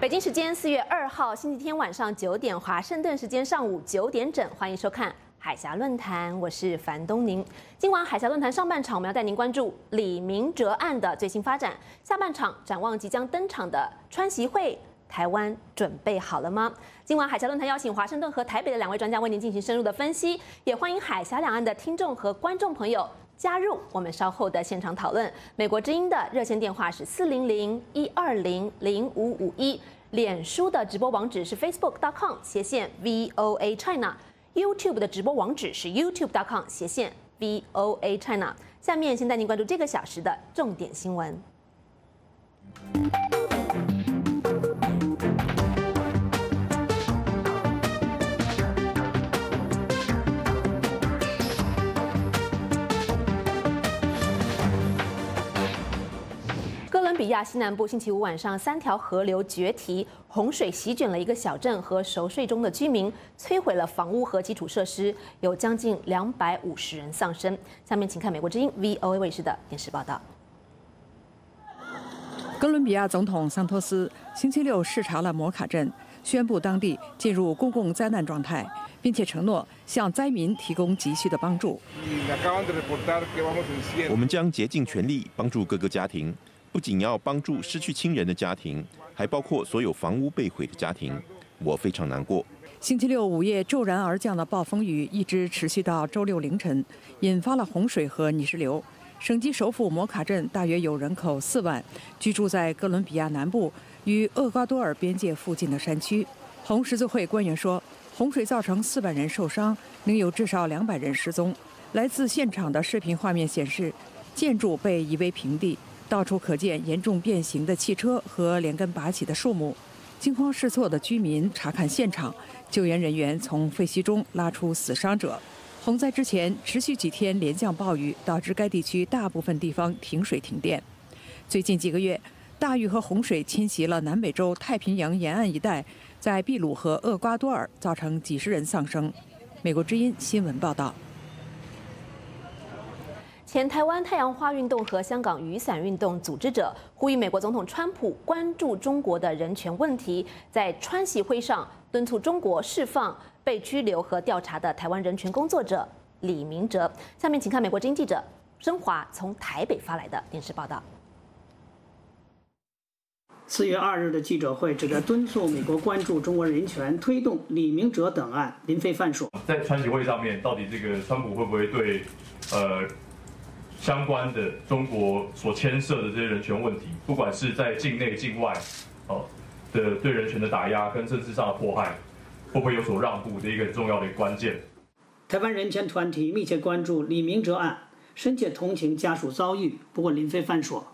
北京时间4月2号星期天晚上9点，华盛顿时间上午9点整，欢迎收看海峡论坛，我是樊东宁。今晚海峡论坛上半场，我们要带您关注李明哲案的最新发展；下半场展望即将登场的川习会，台湾准备好了吗？今晚海峡论坛邀请华盛顿和台北的2位专家为您进行深入的分析，也欢迎海峡两岸的听众和观众朋友加入我们稍后的现场讨论。美国之音的热线电话是400-120-0551，脸书的直播网址是 facebook.com/VOA China，YouTube 的直播网址是 youtube.com/VOA China。下面先带您关注这个小时的重点新闻。哥伦比亚西南部星期五晚上3条河流决堤，洪水席卷了一个小镇和熟睡中的居民，摧毁了房屋和基础设施，有将近250人丧生。下面请看美国之音 VOA 卫视的电视报道。 哥伦比亚总统桑托斯星期六视察了摩卡镇，宣布当地进入公共灾难状态，并且承诺向灾民提供急需的帮助。 我们将竭尽全力帮助各个家庭。不仅要帮助失去亲人的家庭，还包括所有房屋被毁的家庭。我非常难过。 星期六午夜骤然而降的暴风雨一直持续到周六凌晨，引发了洪水和泥石流。省级首府摩卡镇大约有人口4万，居住在哥伦比亚南部与厄瓜多尔边界附近的山区。红十字会官员说，洪水造成400人受伤，另有至少200人失踪。来自现场的视频画面显示，建筑被夷为平地。到处可见严重变形的汽车和连根拔起的树木。惊慌失措的居民查看现场，救援人员从废墟中拉出死伤者。洪灾之前持续几天连降暴雨，导致该地区大部分地方停水停电。最近几个月，大雨和洪水侵袭了南美洲太平洋沿岸一带，在秘鲁和厄瓜多尔造成几十人丧生。美国之音新闻报道。 前台湾太阳花运动和香港雨伞运动组织者呼吁美国总统川普关注中国的人权问题，在川习会上敦促中国释放被拘留和调查的台湾人权工作者李明哲。下面请看美国之音记者申华从台北发来的电视报道。 4月2日的记者会旨在敦促美国关注中国人权，推动李明哲等案。林飞范说， 在川习会上面，到底这个川普会不会对相关的中国所牵涉的这些人权问题，不管是在境内境外，的对人权的打压跟政治上的迫害，会不会有所让步的一个很重要的关键。 台湾人权团体密切关注李明哲案，深切同情家属遭遇。不过林飞帆说，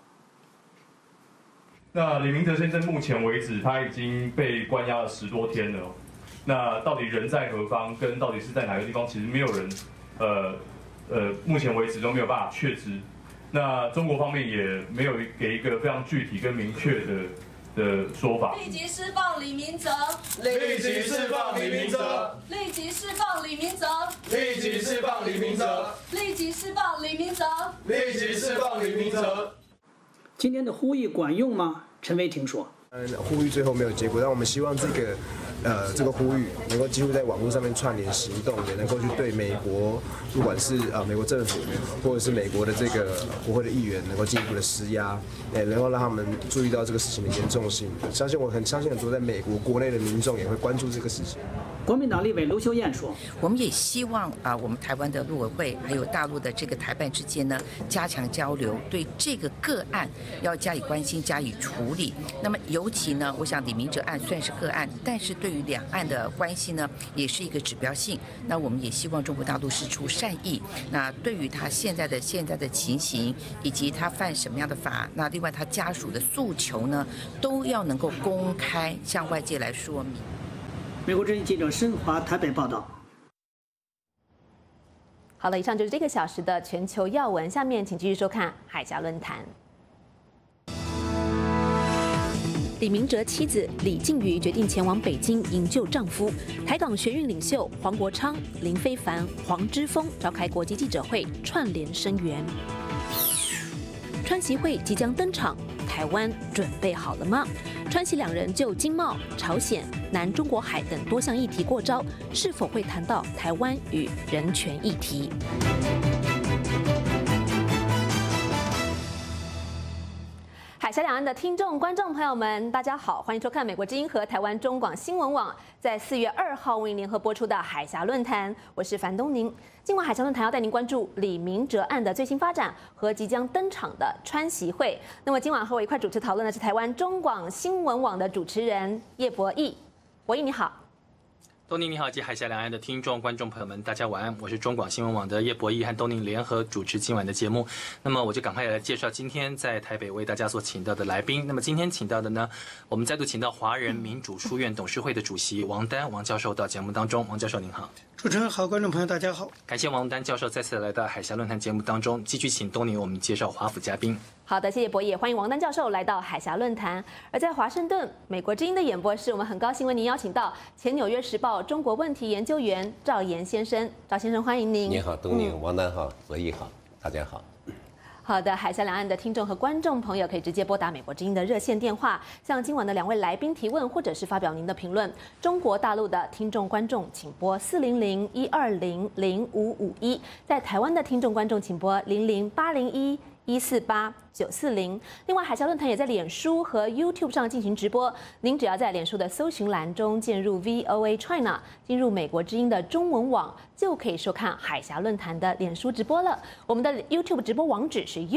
那李明哲先生目前为止，他已经被关押了10多天了。那到底人在何方，跟到底是在哪个地方，其实没有人目前为止都没有办法确知。那中国方面也没有给一个非常具体跟明确的说法。 立即释放李明哲！ 立即释放李明哲！ 立即释放李明哲！ 立即释放李明哲！ 立即释放李明哲！ 立即释放李明哲！ 今天的呼吁管用吗？陈伟霆说， 呼吁最后没有结果，但我们希望这个呼吁能够几乎在网络上面串联行动，也能够去对美国，不管是美国政府或者是美国的这个国会的议员，能够进一步的施压，能够让他们注意到这个事情的严重性。我很相信很多在美国国内的民众也会关注这个事情。 国民党立委卢秀燕说， 我们也希望我们台湾的陆委会还有大陆的这个台办之间呢，加强交流，对这个个案要加以关心，加以处理。那么尤其呢，我想李明哲案虽然是个案，但是对于两岸的关系呢，也是一个指标性。那我们也希望中国大陆释出善意。那对于他现在的情形，以及他犯什么样的法，那另外他家属的诉求呢，都要能够公开向外界来说明。 美国之音记者申华台北报道。 好了，以上就是这个小时的全球要闻，下面请继续收看海峡论坛。李明哲妻子李静瑜决定前往北京营救丈夫。台港学运领袖黄国昌、林飞帆、黄之锋召开国际记者会，串联声援。川习会即将登场，台湾准备好了吗？ 川习两人就经贸、朝鲜、南中国海等多项议题过招，是否会谈到台湾与人权议题？海峡两岸的听众、观众朋友们，大家好，欢迎收看美国之音和台湾中广新闻网在4月2号为您联合播出的海峡论坛，我是樊东宁。今晚海峡论坛要带您关注李明哲案的最新发展和即将登场的川习会。那么今晚和我一块主持讨论的是台湾中广新闻网的主持人叶博弈。博弈你好。 东宁你好，及海峡两岸的听众、观众朋友们，大家晚安。我是中广新闻网的叶博弈，和东宁联合主持今晚的节目。那么我就赶快来介绍今天在台北为大家所请到的来宾。那么今天请到的呢，我们再度请到华人民主书院董事会的主席王丹王教授到节目当中。王教授您好。 主持人好，观众朋友大家好。 感谢王丹教授再次来到海峡论坛节目当中，继续请东宁我们介绍华府嘉宾。 好的，谢谢博弈，欢迎王丹教授来到海峡论坛。而在华盛顿，美国之音的演播室，我们很高兴为您邀请到前《纽约时报》中国问题研究员赵岩先生。赵先生，欢迎您。 你好，东宁，王丹好，博弈好，大家好。 好的，海峡两岸的听众和观众朋友可以直接拨打美国之音的热线电话，向今晚的2位来宾提问，或者是发表您的评论。中国大陆的听众观众请拨400-120-0551，在台湾的听众观众请拨00801-148-940。另外，海峡论坛也在脸书和 YouTube 上进行直播，您只要在脸书的搜寻栏中键入 VOA China， 进入美国之音的中文网，就可以收看海峡论坛的脸书直播了。我们的 YouTube 直播网址是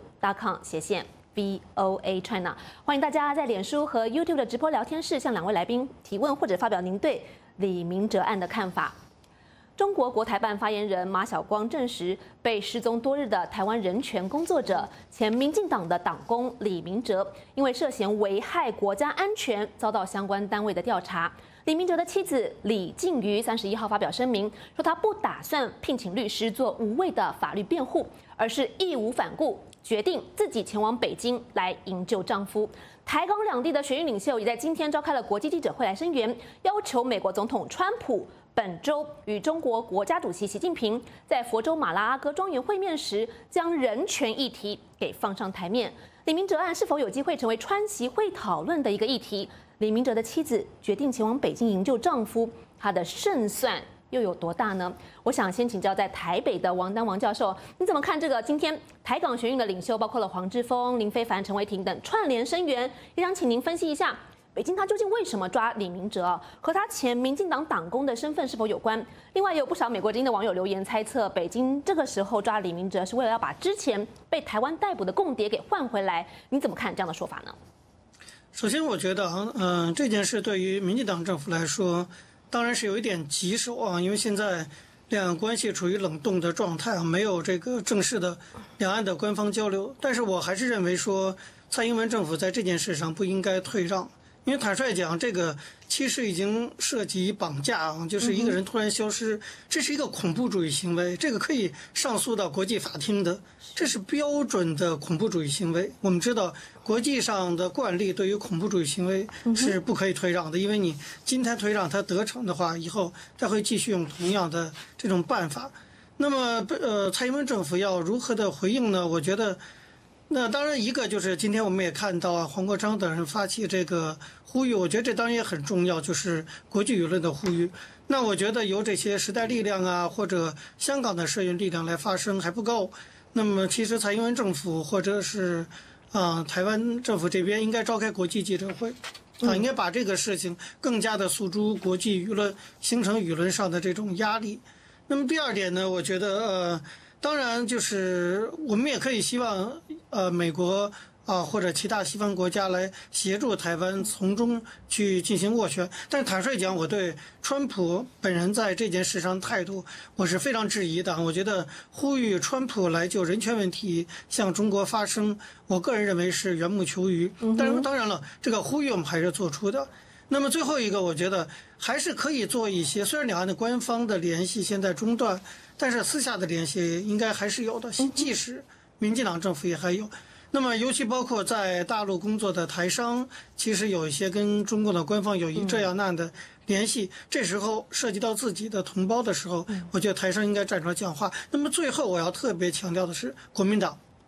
youtube.com/VOA China， 欢迎大家在脸书和 YouTube 的直播聊天室向2位来宾提问，或者发表您对李明哲案的看法。中国国台办发言人马晓光证实，被失踪多日的台湾人权工作者、前民进党的党工李明哲，因为涉嫌危害国家安全，遭到相关单位的调查。李明哲的妻子李静瑜31号发表声明，说她不打算聘请律师做无谓的法律辩护，而是义无反顾，决定自己前往北京来营救丈夫。台港两地的学运领袖也在今天召开了国际记者会来声援，要求美国总统川普本周与中国国家主席习近平在佛州马拉阿哥庄园会面时，将人权议题给放上台面。李明哲案是否有机会成为川习会讨论的一个议题？李明哲的妻子决定前往北京营救丈夫，她的胜算又有多大呢？我想先请教在台北的王丹王教授，你怎么看这个今天台港学运的领袖，包括了黄之锋、林飞帆、陈为廷等串联声援，也想请您分析一下。北京他究竟为什么抓李明哲？和他前民进党党工的身份是否有关？另外，也有不少美国之音的网友留言猜测，北京这个时候抓李明哲是为了要把之前被台湾逮捕的共谍给换回来。你怎么看这样的说法呢？ 首先，我觉得这件事对于民进党政府来说，当然是有一点棘手啊，因为现在两岸关系处于冷冻的状态啊，没有这个正式的两岸的官方交流。但是我还是认为说，蔡英文政府在这件事上不应该退让。因为坦率讲，这个其实已经涉及绑架啊，就是一个人突然消失，这是一个恐怖主义行为，这个可以上诉到国际法庭的，这是标准的恐怖主义行为。我们知道国际上的惯例对于恐怖主义行为是不可以退让的，因为你今天退让他得逞的话，以后他会继续用同样的这种办法。那么蔡英文政府要如何的回应呢？我觉得。那当然，一个就是今天我们也看到啊，黄国昌等人发起这个呼吁，我觉得这当然也很重要，就是国际舆论的呼吁。那我觉得由这些时代力量啊，或者香港的社运力量来发声还不够。那么其实蔡英文政府或者是台湾政府这边应该召开国际记者会，应该把这个事情更加的诉诸国际舆论，形成舆论上的这种压力。那么第二点呢，我觉得当然，就是我们也可以希望，美国或者其他西方国家来协助台湾从中去进行斡旋。但坦率讲，我对川普本人在这件事上的态度，我是非常质疑的。我觉得呼吁川普来就人权问题向中国发声，我个人认为是缘木求鱼。但是当然了，这个呼吁我们还是做出的。那么最后一个，我觉得还是可以做一些，虽然两岸的官方的联系现在中断，但是私下的联系应该还是有的，即使民进党政府也还有。那么尤其包括在大陆工作的台商，其实有一些跟中国的官方有这样那样的联系，这时候涉及到自己的同胞的时候，我觉得台商应该站出来讲话。那么最后我要特别强调的是，国民党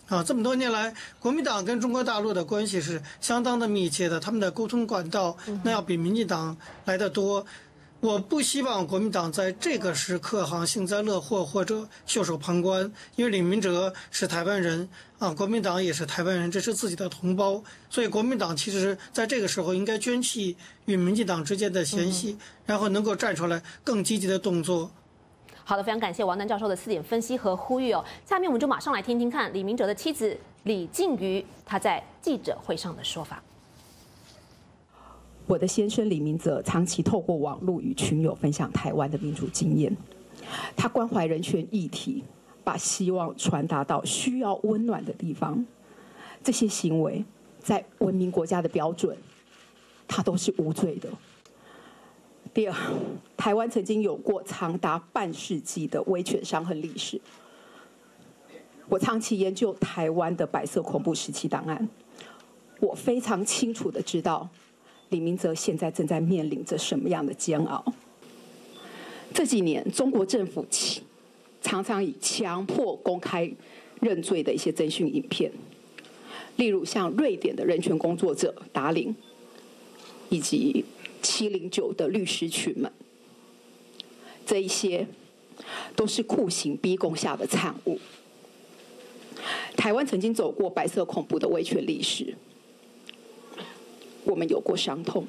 这么多年来，国民党跟中国大陆的关系是相当的密切的，他们的沟通管道那要比民进党来得多。我不希望国民党在这个时刻幸灾乐祸或者袖手旁观，因为李明哲是台湾人国民党也是台湾人，这是自己的同胞，所以国民党其实在这个时候应该捐弃与民进党之间的嫌隙，然后能够站出来更积极的动作。 好的，非常感谢王丹教授的4点分析和呼吁哦。下面我们就马上来听听看李明哲的妻子李静瑜她在记者会上的说法。 我的先生李明哲长期透过网络与群友分享台湾的民主经验，他关怀人权议题，把希望传达到需要温暖的地方。这些行为在文明国家的标准，他都是无罪的。第二，台湾曾经有过长达半世纪的威权伤痕历史。我长期研究台湾的白色恐怖时期档案，我非常清楚的知道李明哲现在正在面临着什么样的煎熬。这几年，中国政府常常以强迫公开认罪的一些侦讯影片，例如像瑞典的人权工作者达林，以及709的律师群们，这一些都是酷刑逼供下的产物。台湾曾经走过白色恐怖的威权历史，我们有过伤痛，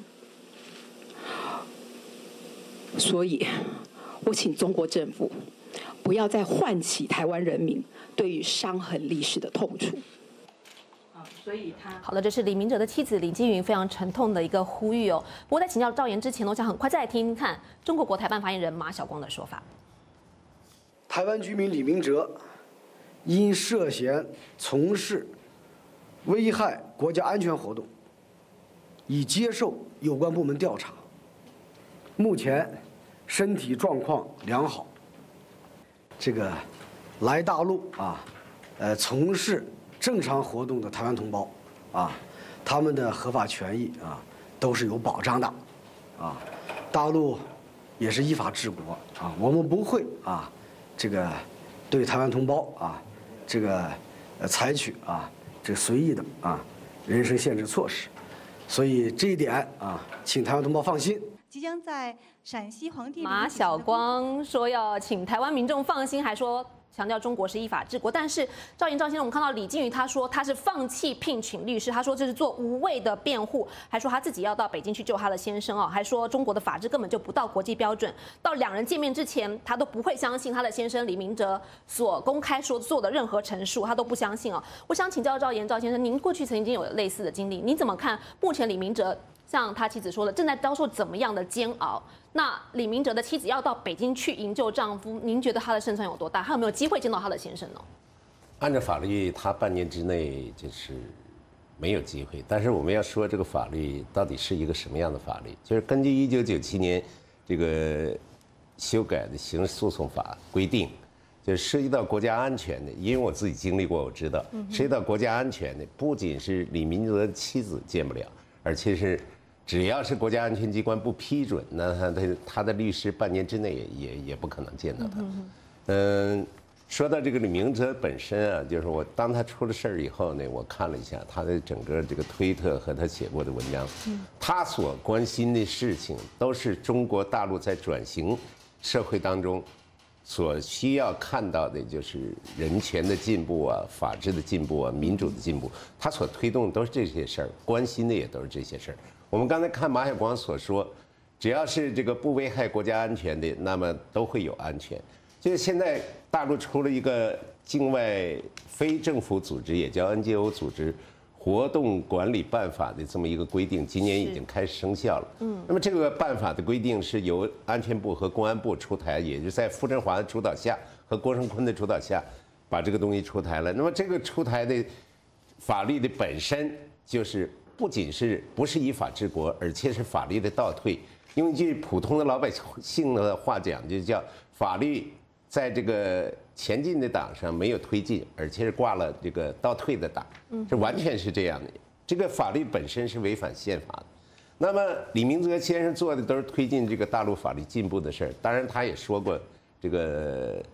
所以我请中国政府不要再唤起台湾人民对于伤痕历史的痛楚。 好的，这是李明哲的妻子李静瑜非常沉痛的一个呼吁哦。不过在请教赵妍之前，我想很快再来听听看中国国台办发言人马晓光的说法。 台湾居民李明哲因涉嫌从事危害国家安全活动，已接受有关部门调查，目前身体状况良好。这个来大陆从事正常活动的台湾同胞他们的合法权益都是有保障的大陆也是依法治国我们不会这个对台湾同胞这个采取这个随意的人身限制措施，所以这一点请台湾同胞放心。 即将在陕西黄帝马晓光说要请台湾民众放心，还说强调中国是依法治国。但是赵先生，我们看到李静瑜他说他是放弃聘请律师，他说这是做无谓的辩护，还说他自己要到北京去救他的先生还说中国的法治根本就不到国际标准，到2人见面之前他都不会相信他的先生李明哲所公开说做的任何陈述，他都不相信我想请教赵先生，您过去曾经有类似的经历，你怎么看目前李明哲像他妻子说的正在遭受怎么样的煎熬？那李明哲的妻子要到北京去营救丈夫，您觉得他的胜算有多大？他有没有机会见到他的先生呢？ 按照法律，他半年之内就是没有机会。但是我们要说这个法律到底是一个什么样的法律？就是根据1997年这个修改的刑事诉讼法规定，就是涉及到国家安全的，因为我自己经历过，我知道涉及到国家安全的，不仅是李明哲的妻子见不了，而且是只要是国家安全机关不批准，那他的律师半年之内也不可能见到他。说到这个李明哲本身就是我当他出了事儿以后呢，我看了一下他的整个这个推特和他写过的文章，他所关心的事情都是中国大陆在转型社会当中所需要看到的，就是人权的进步法治的进步民主的进步，他所推动的都是这些事儿，关心的也都是这些事儿。我们刚才看马晓光所说，只要是这个不危害国家安全的，那么都会有安全。就是现在大陆出了一个境外非政府组织，也叫 NGO 组织活动管理办法的这么一个规定，今年已经开始生效了。那么这个办法的规定是由安全部和公安部出台，也就是在傅政华的主导下和郭声琨的主导下，把这个东西出台了。那么这个出台的法律的本身就是不仅是不是依法治国，而且是法律的倒退。用一句普通的老百姓的话讲，就叫法律在这个前进的档上没有推进，而且是挂了这个倒退的档，这完全是这样的。这个法律本身是违反宪法的。那么李明哲先生做的都是推进这个大陆法律进步的事儿。当然，他也说过，这个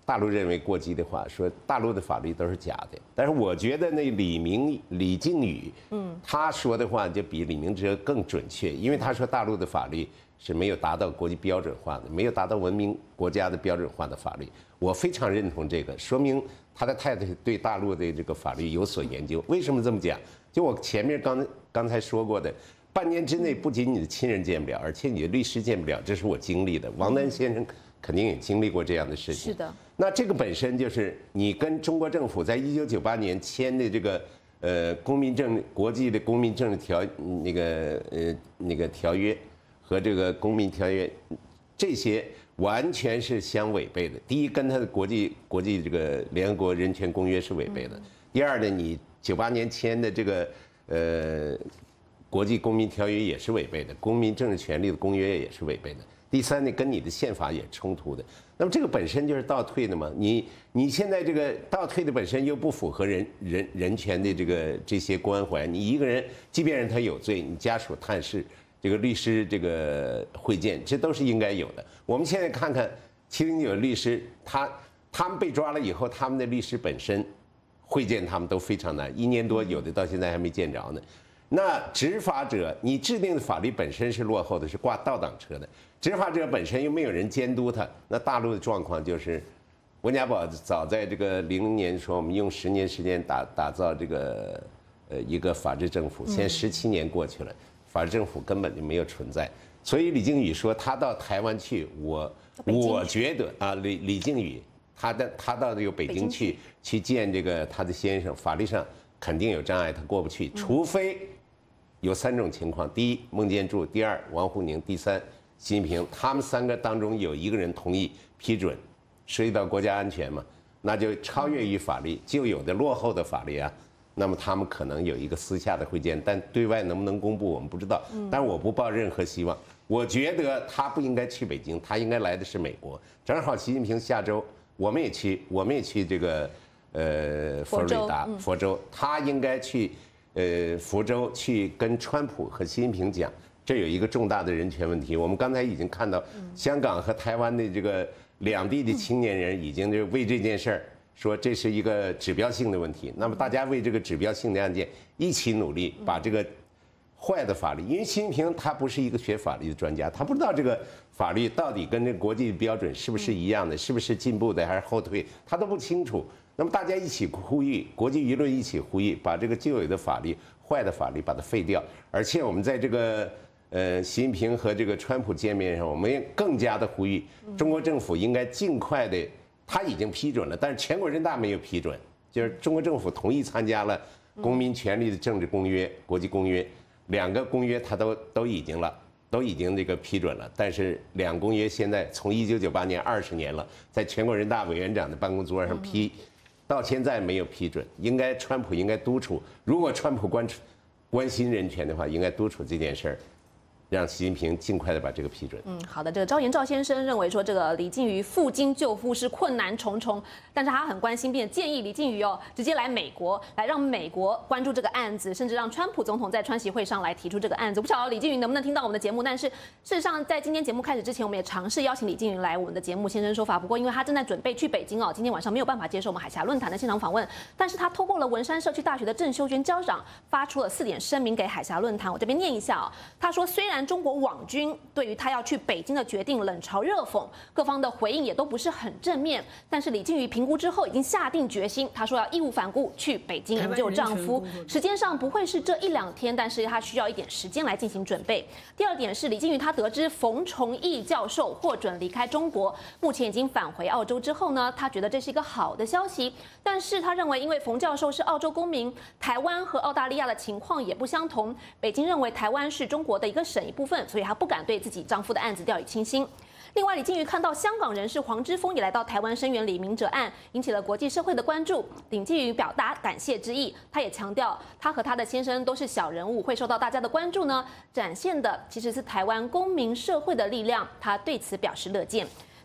大陆认为过激的话，说大陆的法律都是假的。但是我觉得那李靖宇，他说的话就比李明哲更准确，因为他说大陆的法律是没有达到国际标准化的，没有达到文明国家的标准化的法律。我非常认同这个，说明他的太太对大陆的这个法律有所研究。为什么这么讲？就我前面刚才说过的。半年之内，不仅你的亲人见不了，而且你的律师见不了，这是我经历的。王丹先生肯定也经历过这样的事情。 是的。那这个本身就是你跟中国政府在1998年签的这个国际的公民政治那个条约和这个公民条约，这些完全是相违背的。第一，跟他的国际这个联合国人权公约是违背的。第二呢，你98年签的这个国际公民条约也是违背的，公民政治权利的公约也是违背的。第三呢，跟你的宪法也冲突的。那么这个本身就是倒退的嘛？你现在这个倒退的本身又不符合人权的这些关怀。你一个人，即便是他有罪，你家属探视，这个律师这个会见，这都是应该有的。我们现在看看709律师，他们被抓了以后，他们的律师本身会见他们都非常难，1年多，有的到现在还没见着呢。那执法者，你制定的法律本身是落后的，是挂倒档车的。执法者本身又没有人监督他。那大陆的状况就是，温家宝早在这个00年说，我们用10年时间打造这个一个法治政府，现在17年过去了，法治政府根本就没有存在。所以李靖宇说他到台湾去，我觉得啊，李靖宇他到这个北京去见这个他的先生，法律上肯定有障碍，他过不去，除非。有3种情况：第一，孟建柱；第二，王沪宁；第三，习近平。他们3个当中有一个人同意批准，涉及到国家安全嘛，那就超越于法律旧有的落后的法律啊。那么他们可能有一个私下的会见，但对外能不能公布我们不知道。但我不抱任何希望。我觉得他不应该去北京，他应该来的是美国。正好习近平下周我们也去这个佛罗里达佛州，他应该去。福州去跟川普和习近平讲，这有一个重大的人权问题。我们刚才已经看到，香港和台湾的这个两地的青年人已经就为这件事儿说这是一个指标性的问题。那么大家为这个指标性的案件一起努力，把这个坏的法律，因为习近平他不是一个学法律的专家，他不知道这个法律到底跟这国际标准是不是一样的，是不是进步的还是后退，他都不清楚。那么大家一起呼吁，国际舆论一起呼吁，把这个旧有的法律、坏的法律把它废掉。而且我们在这个习近平和这个川普见面上，我们也更加的呼吁，中国政府应该尽快的，他已经批准了，但是全国人大没有批准，就是中国政府同意参加了《公民权利的政治公约》、国际公约，2个公约他都已经这个批准了，但是2个公约现在从1998年20年了，在全国人大委员长的办公桌上批。到现在没有批准，川普应该督促，如果川普关心人权的话，应该督促这件事儿，让习近平尽快的把这个批准。 好的，这个赵延赵先生认为说，这个李靖宇赴京救父是困难重重，但是他很关心，并建议李靖宇直接来美国，来让美国关注这个案子，甚至让川普总统在川习会上来提出这个案子。我不晓得李靖宇能不能听到我们的节目，但是事实上在今天节目开始之前，我们也尝试邀请李靖宇来我们的节目现身说法，不过因为他正在准备去北京今天晚上没有办法接受我们海峡论坛的现场访问，但是他透过了文山社区大学的郑修娟校长发出了4点声明给海峡论坛，我这边念一下他说，虽然中国网军对于他要去北京的决定冷嘲热讽，各方的回应也都不是很正面，但是李靖宇评估之后已经下定决心，他说要义无反顾去北京营救丈夫，时间上不会是这1-2天，但是他需要一点时间来进行准备。第2点是李靖宇他得知冯崇义教授获准离开中国，目前已经返回澳洲之后呢，他觉得这是一个好的消息，但是他认为因为冯教授是澳洲公民，台湾和澳大利亚的情况也不相同，北京认为台湾是中国的一个省一部分，所以他不敢对自己丈夫的案子掉以轻心。另外，李靖宇看到香港人士黄之锋也来到台湾声援李明哲案，引起了国际社会的关注。李靖宇表达感谢之意，他也强调，他和他的先生都是小人物，会受到大家的关注呢，展现的其实是台湾公民社会的力量，他对此表示乐见。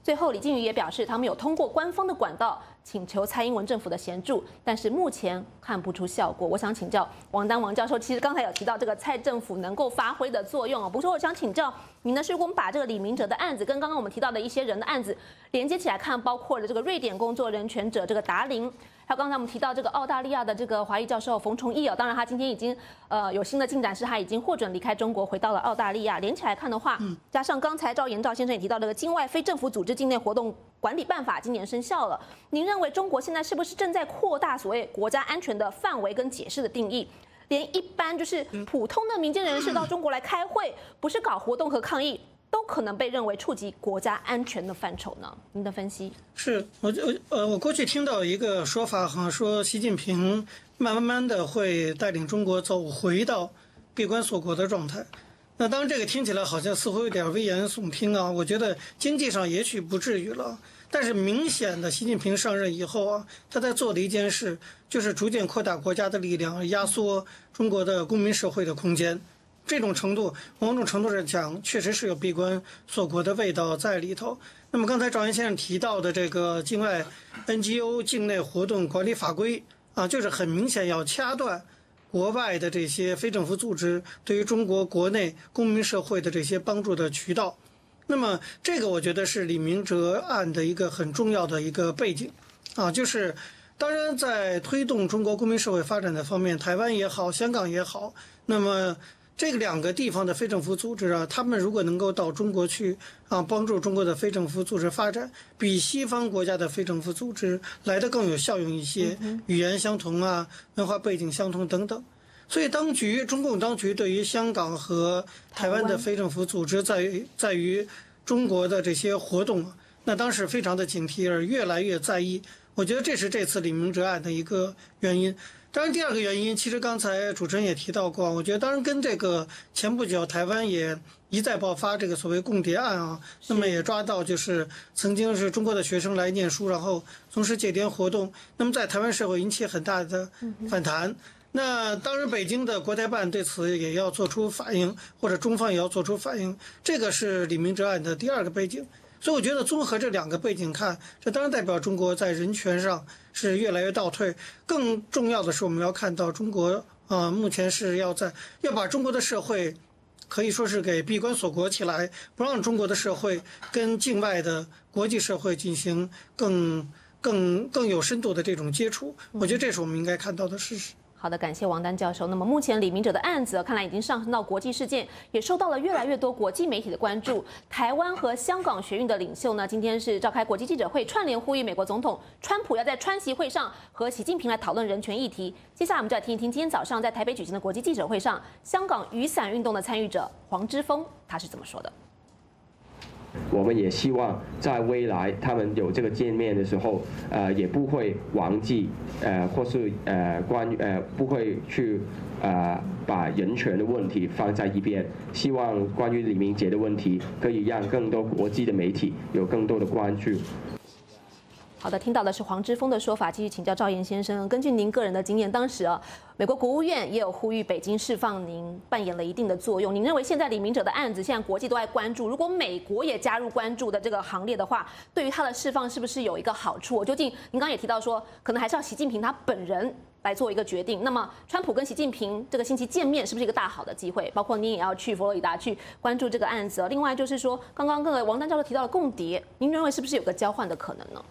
最后，李靖宇也表示，他们有通过官方的管道请求蔡英文政府的协助，但是目前看不出效果。我想请教王教授，其实刚才有提到这个蔡政府能够发挥的作用哦。不过我想请教您的是，如果我们把这个李明哲的案子跟刚刚我们提到的一些人的案子连接起来看，包括了这个瑞典工作人权者这个达林，还有刚才我们提到这个澳大利亚的这个华裔教授冯崇义哦，当然他今天已经有新的进展，是他已经获准离开中国，回到了澳大利亚。连起来看的话，加上刚才赵先生也提到这个境外非政府组织境内活动管理办法今年生效了，您认为中国现在是不是正在扩大所谓国家安全的范围跟解释的定义？连一般就是普通的民间人士到中国来开会，不是搞活动和抗议，都可能被认为触及国家安全的范畴呢？您的分析？ 是我过去听到一个说法哈，说习近平慢慢的会带领中国走回到闭关锁国的状态。那当然这个听起来好像似乎有点危言耸听啊，我觉得经济上也许不至于了。但是明显的，习近平上任以后啊，他在做的一件事就是逐渐扩大国家的力量，压缩中国的公民社会的空间。这种程度，某种程度上讲，确实是有闭关锁国的味道在里头。那么刚才赵先生提到的这个境外 NGO 境内活动管理法规啊，就是很明显要掐断国外的这些非政府组织对于中国国内公民社会的这些帮助的渠道。那么这个我觉得是李明哲案的一个很重要的一个背景啊，就是当然在推动中国公民社会发展的方面，台湾也好，香港也好，那么这两个地方的非政府组织啊，他们如果能够到中国去啊，帮助中国的非政府组织发展，比西方国家的非政府组织来得更有效用一些，语言相同啊，文化背景相同等等。所以中共当局对于香港和台湾的非政府组织在于中国的这些活动，那当时非常的警惕，而越来越在意。我觉得这是这次李明哲案的一个原因。当然，第二个原因，其实刚才主持人也提到过，我觉得当然跟这个前不久台湾也一再爆发这个所谓共谍案啊，那么也抓到就是曾经是中国的学生来念书，然后从事戒严活动，那么在台湾社会引起很大的反弹。那当然，北京的国台办对此也要做出反应，或者中方也要做出反应。这个是李明哲案的第二个背景。所以我觉得综合这两个背景看，这当然代表中国在人权上是越来越倒退。更重要的是，我们要看到中国目前是要把中国的社会可以说是给闭关锁国起来，不让中国的社会跟境外的国际社会进行更有深度的这种接触。我觉得这是我们应该看到的事实。 好的，感谢王丹教授。那么目前李明哲的案子看来已经上升到国际事件，也受到了越来越多国际媒体的关注。台湾和香港学运的领袖呢，今天是召开国际记者会，串联呼吁美国总统川普要在川习会上和习近平来讨论人权议题。接下来我们就来听一听今天早上在台北举行的国际记者会上，香港雨伞运动的参与者黄之锋他是怎么说的。 我们也希望在未来他们有这个见面的时候，也不会忘记，或是不会去把人权的问题放在一边。希望关于李明哲的问题，可以让更多国际的媒体有更多的关注。 好的，听到的是黄之锋的说法。继续请教赵岩先生，根据您个人的经验，当时美国国务院也有呼吁北京释放您，扮演了一定的作用。您认为现在李明哲的案子，现在国际都在关注，如果美国也加入关注的这个行列的话，对于他的释放是不是有一个好处？究竟您刚刚也提到说，可能还是要习近平他本人来做一个决定。那么，川普跟习近平这个星期见面，是不是一个大好的机会？包括您也要去佛罗里达去关注这个案子。另外就是说，刚刚王丹教授提到了共谍，您认为是不是有个交换的可能呢？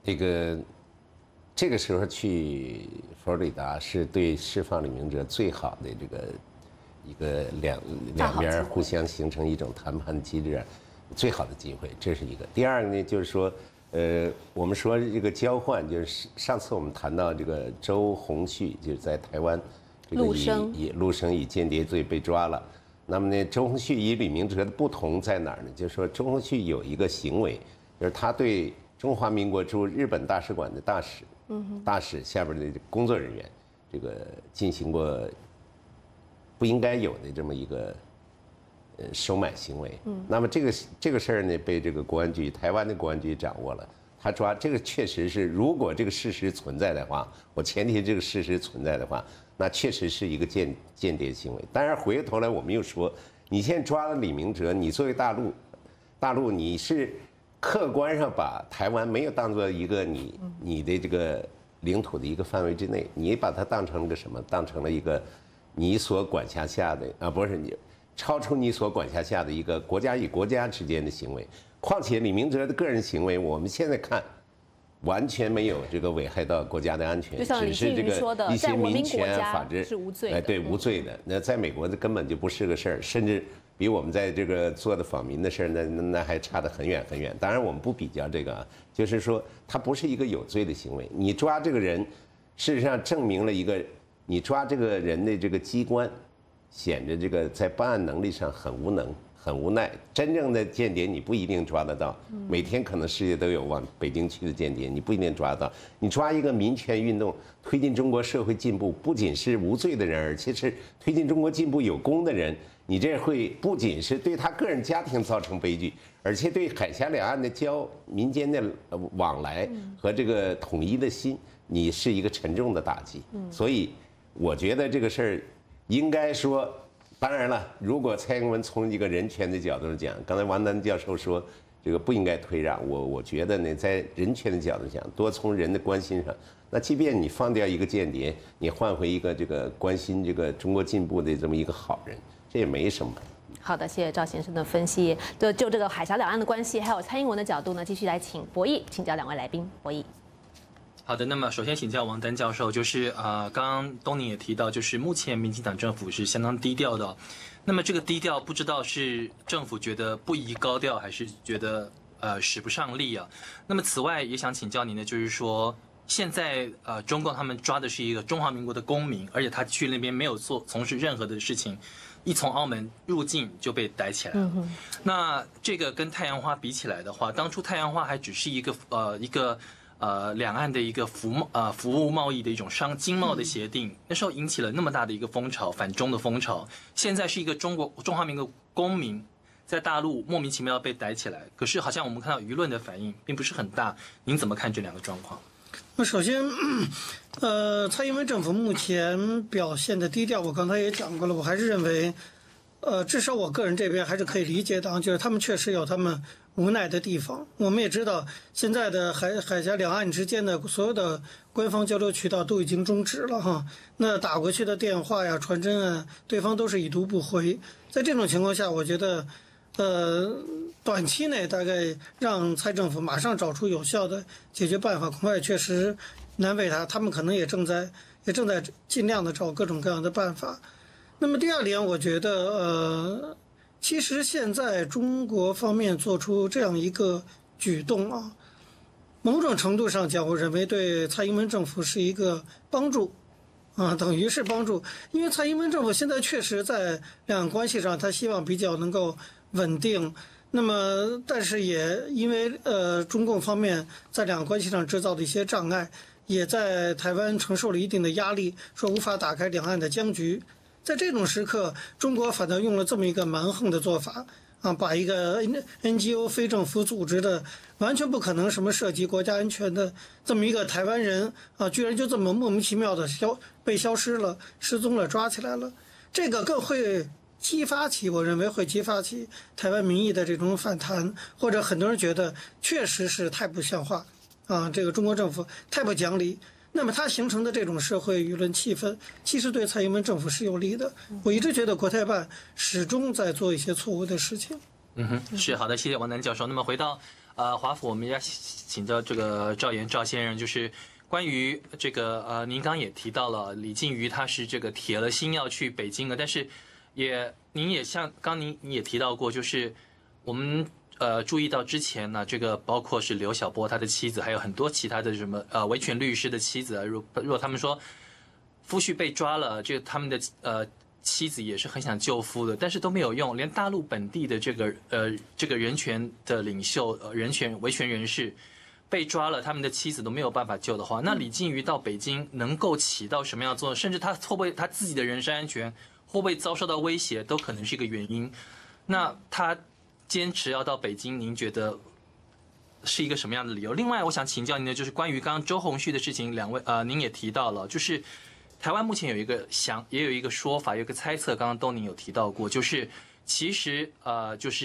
这个时候去佛罗里达是对释放李明哲最好的一个两边互相形成一种谈判机制最好的机会，这是一个。第二个呢，就是说，我们说这个交换，就是上次我们谈到这个周鸿旭，就是在台湾这个以陆生以间谍罪被抓了。那么呢，周鸿旭与李明哲的不同在哪儿呢？就是说，周鸿旭有一个行为，就是他对中华民国驻日本大使馆的大使下边的工作人员，这个进行过不应该有的这么一个收买行为。那么这个事儿呢，被这个国安局台湾的国安局掌握了，他抓这个确实是，如果这个事实存在的话，我前提这个事实存在的话，那确实是一个间谍行为。当然回过头来我们又说，你现在抓了李明哲，你作为大陆你是客观上把台湾没有当做一个你的这个领土的一个范围之内，你把它当成了个什么？当成了一个你所管辖下的不是你超出你所管辖下的一个国家与国家之间的行为。况且李明哲的个人行为，我们现在看。完全没有这个危害到国家的安全，只是这个一些民权法治是无罪的， 对无罪的。那在美国这根本就不是个事儿，甚至比我们在这个做的访民的事儿，那还差得很远很远。当然我们不比较这个就是说它不是一个有罪的行为。你抓这个人，事实上证明了一个你抓这个人的这个机关，显得这个在办案能力上很无能。很无奈，真正的间谍你不一定抓得到。每天可能世界都有往北京去的间谍，你不一定抓得到。你抓一个民权运动，推进中国社会进步，不仅是无罪的人，而且是推进中国进步有功的人，你这会不仅是对他个人家庭造成悲剧，而且对海峡两岸的民间的往来和这个统一的心，你是一个沉重的打击。所以我觉得这个事儿应该说。当然了，如果蔡英文从一个人权的角度讲，刚才王丹教授说这个不应该退让，我觉得呢，在人权的角度讲，多从人的关心上，那即便你放掉一个间谍，你换回一个这个关心这个中国进步的这么一个好人，这也没什么。 好的，谢谢赵先生的分析。就这个海峡两岸的关系，还有蔡英文的角度呢，继续来请博弈请教两位来宾。博弈。 好的，那么首先请教王丹教授，就是刚刚东宁也提到，就是目前民进党政府是相当低调的，那么这个低调不知道是政府觉得不宜高调，还是觉得使不上力啊？那么此外也想请教您的就是说，现在中共他们抓的是一个中华民国的公民，而且他去那边没有从事任何的事情，一从澳门入境就被逮起来了。那这个跟太阳花比起来的话，当初太阳花还只是一个两岸的一个服务贸易的一种经贸的协定，那时候引起了那么大的一个风潮，反中的风潮。现在是一个中华民国公民在大陆莫名其妙被逮起来，可是好像我们看到舆论的反应并不是很大。您怎么看这两个状况？ 那首先，蔡英文政府目前表现的低调，我刚才也讲过了，我还是认为，至少我个人这边还是可以理解的，就是他们确实有他们无奈的地方。我们也知道，现在的海峡两岸之间的所有的官方交流渠道都已经终止了哈。那打过去的电话呀、传真啊，对方都是已读不回。在这种情况下，我觉得，短期内大概让蔡政府马上找出有效的解决办法，恐怕也确实难为他。他们可能也正在尽量的找各种各样的办法。那么第二点，我觉得其实现在中国方面做出这样一个举动啊，某种程度上讲，我认为对蔡英文政府是一个帮助啊，等于是帮助。因为蔡英文政府现在确实在两岸关系上，他希望比较能够稳定。那么，但是也因为中共方面在两岸关系上制造的一些障碍，也在台湾承受了一定的压力，说无法打开两岸的僵局。在这种时刻，中国反倒用了这么一个蛮横的做法啊，把一个 NGO 非政府组织的完全不可能什么涉及国家安全的这么一个台湾人啊，居然就这么莫名其妙的被消失了、失踪了、抓起来了。这个更会我认为会激发起台湾民意的这种反弹，或者很多人觉得确实是太不像话啊，这个中国政府太不讲理。那么它形成的这种社会舆论气氛，其实对蔡英文政府是有利的。我一直觉得国台办始终在做一些错误的事情。 是好的，谢谢王南教授。那么回到华府，我们要请教这个赵先生，就是关于这个您刚也提到了李靖瑜他是这个铁了心要去北京的，但是您也像您也提到过，就是我们注意到之前呢，这个包括是刘晓波他的妻子，还有很多其他的什么维权律师的妻子啊，如果他们说夫婿被抓了，这个他们的妻子也是很想救夫的，但是都没有用，连大陆本地的这个人权的领袖维权人士被抓了，他们的妻子都没有办法救的话，那李靖瑜到北京能够起到什么样的作用？甚至他会不会他自己的人身安全会不会遭受到威胁，都可能是一个原因。那他坚持要到北京，您觉得是一个什么样的理由？另外，我想请教您的就是关于刚刚周鸿旭的事情，您也提到了，就是台湾目前有一个也有一个说法，有一个猜测，刚刚东宁有提到过，就是其实就是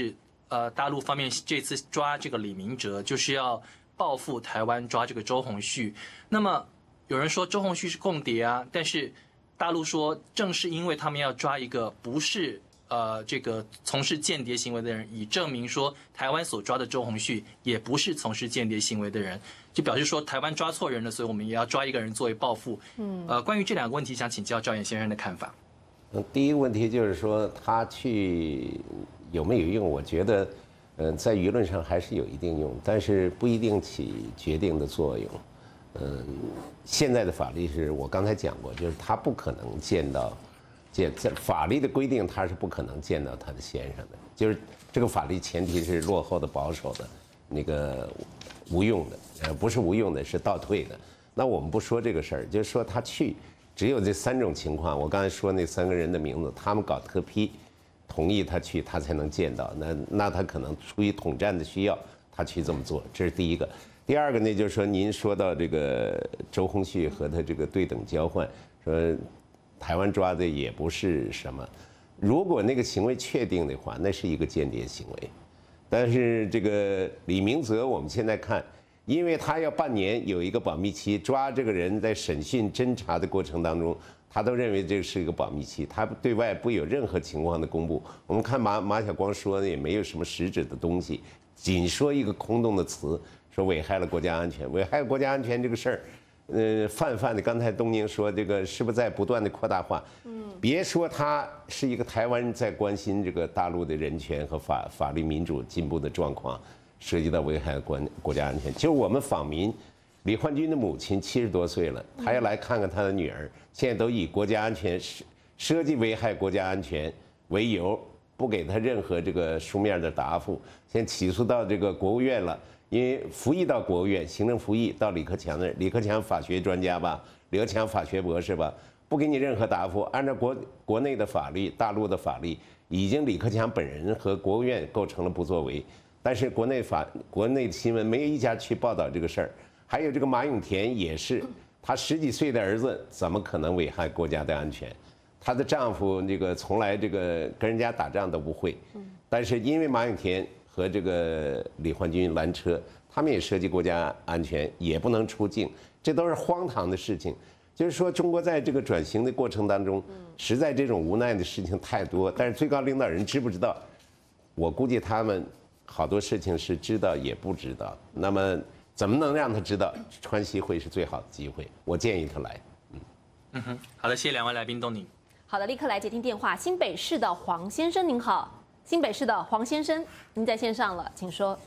大陆方面这次抓这个李明哲，就是要报复台湾抓这个周鸿旭。那么有人说周鸿旭是共谍啊，但是大陆说正是因为他们要抓一个不是这个从事间谍行为的人，以证明说台湾所抓的周鸿旭也不是从事间谍行为的人，就表示说台湾抓错人了，所以我们也要抓一个人作为报复。关于这两个问题，想请教赵衍先生的看法。 第一个问题就是说他去有没有用？我觉得，在舆论上还是有一定用，但是不一定起决定的作用。现在的法律是我刚才讲过，就是他不可能见到。在法律的规定，他是不可能见到他的先生的，就是这个法律前提是落后的、保守的，那个无用的，不是无用的，是倒退的。那我们不说这个事儿，就是说他去，只有这3种情况。我刚才说那3个人的名字，他们搞特批，同意他去，他才能见到。那他可能出于统战的需要，他去这么做，这是第一个。第二个呢，就是说您说到这个周鸿旭和他这个对等交换，说。台湾抓的也不是什么，如果那个行为确定的话，那是一个间谍行为。但是这个李明哲，我们现在看，因为他要半年有一个保密期，抓这个人在审讯侦查的过程当中，他都认为这是一个保密期，他对外不有任何情况的公布。我们看马晓光说的也没有什么实质的东西，仅说一个空洞的词，说危害了国家安全，危害国家安全这个事儿。泛的，刚才东宁说这个是不是在不断的扩大化？别说他是一个台湾人在关心这个大陆的人权和法律民主进步的状况，涉及到危害国家安全。就是我们访民，李焕钧的母亲70多岁了，她要来看看她的女儿，现在都以国家安全涉及危害国家安全为由，不给她任何这个书面的答复，现在起诉到这个国务院了。因为服役到国务院，行政服役到李克强那儿，李克强法学专家吧，李克强法学博士吧，不给你任何答复。按照国内的法律，大陆的法律，已经李克强本人和国务院构成了不作为。但是国内的新闻没有一家去报道这个事儿。还有这个马永田也是，他10几岁的儿子怎么可能危害国家的安全？她的丈夫这个从来这个跟人家打仗都不会，但是因为马永田。和这个李焕钧拦车，他们也涉及国家安全，也不能出境，这都是荒唐的事情。就是说，中国在这个转型的过程当中，实在这种无奈的事情太多。但是最高领导人知不知道？我估计他们好多事情是知道也不知道。那么怎么能让他知道？川西会是最好的机会，我建议他来。 好的，谢谢2位来宾，东宁。 好的，立刻来接听电话，新北市的黄先生，您好。新北市的黄先生，您在线上了，请说。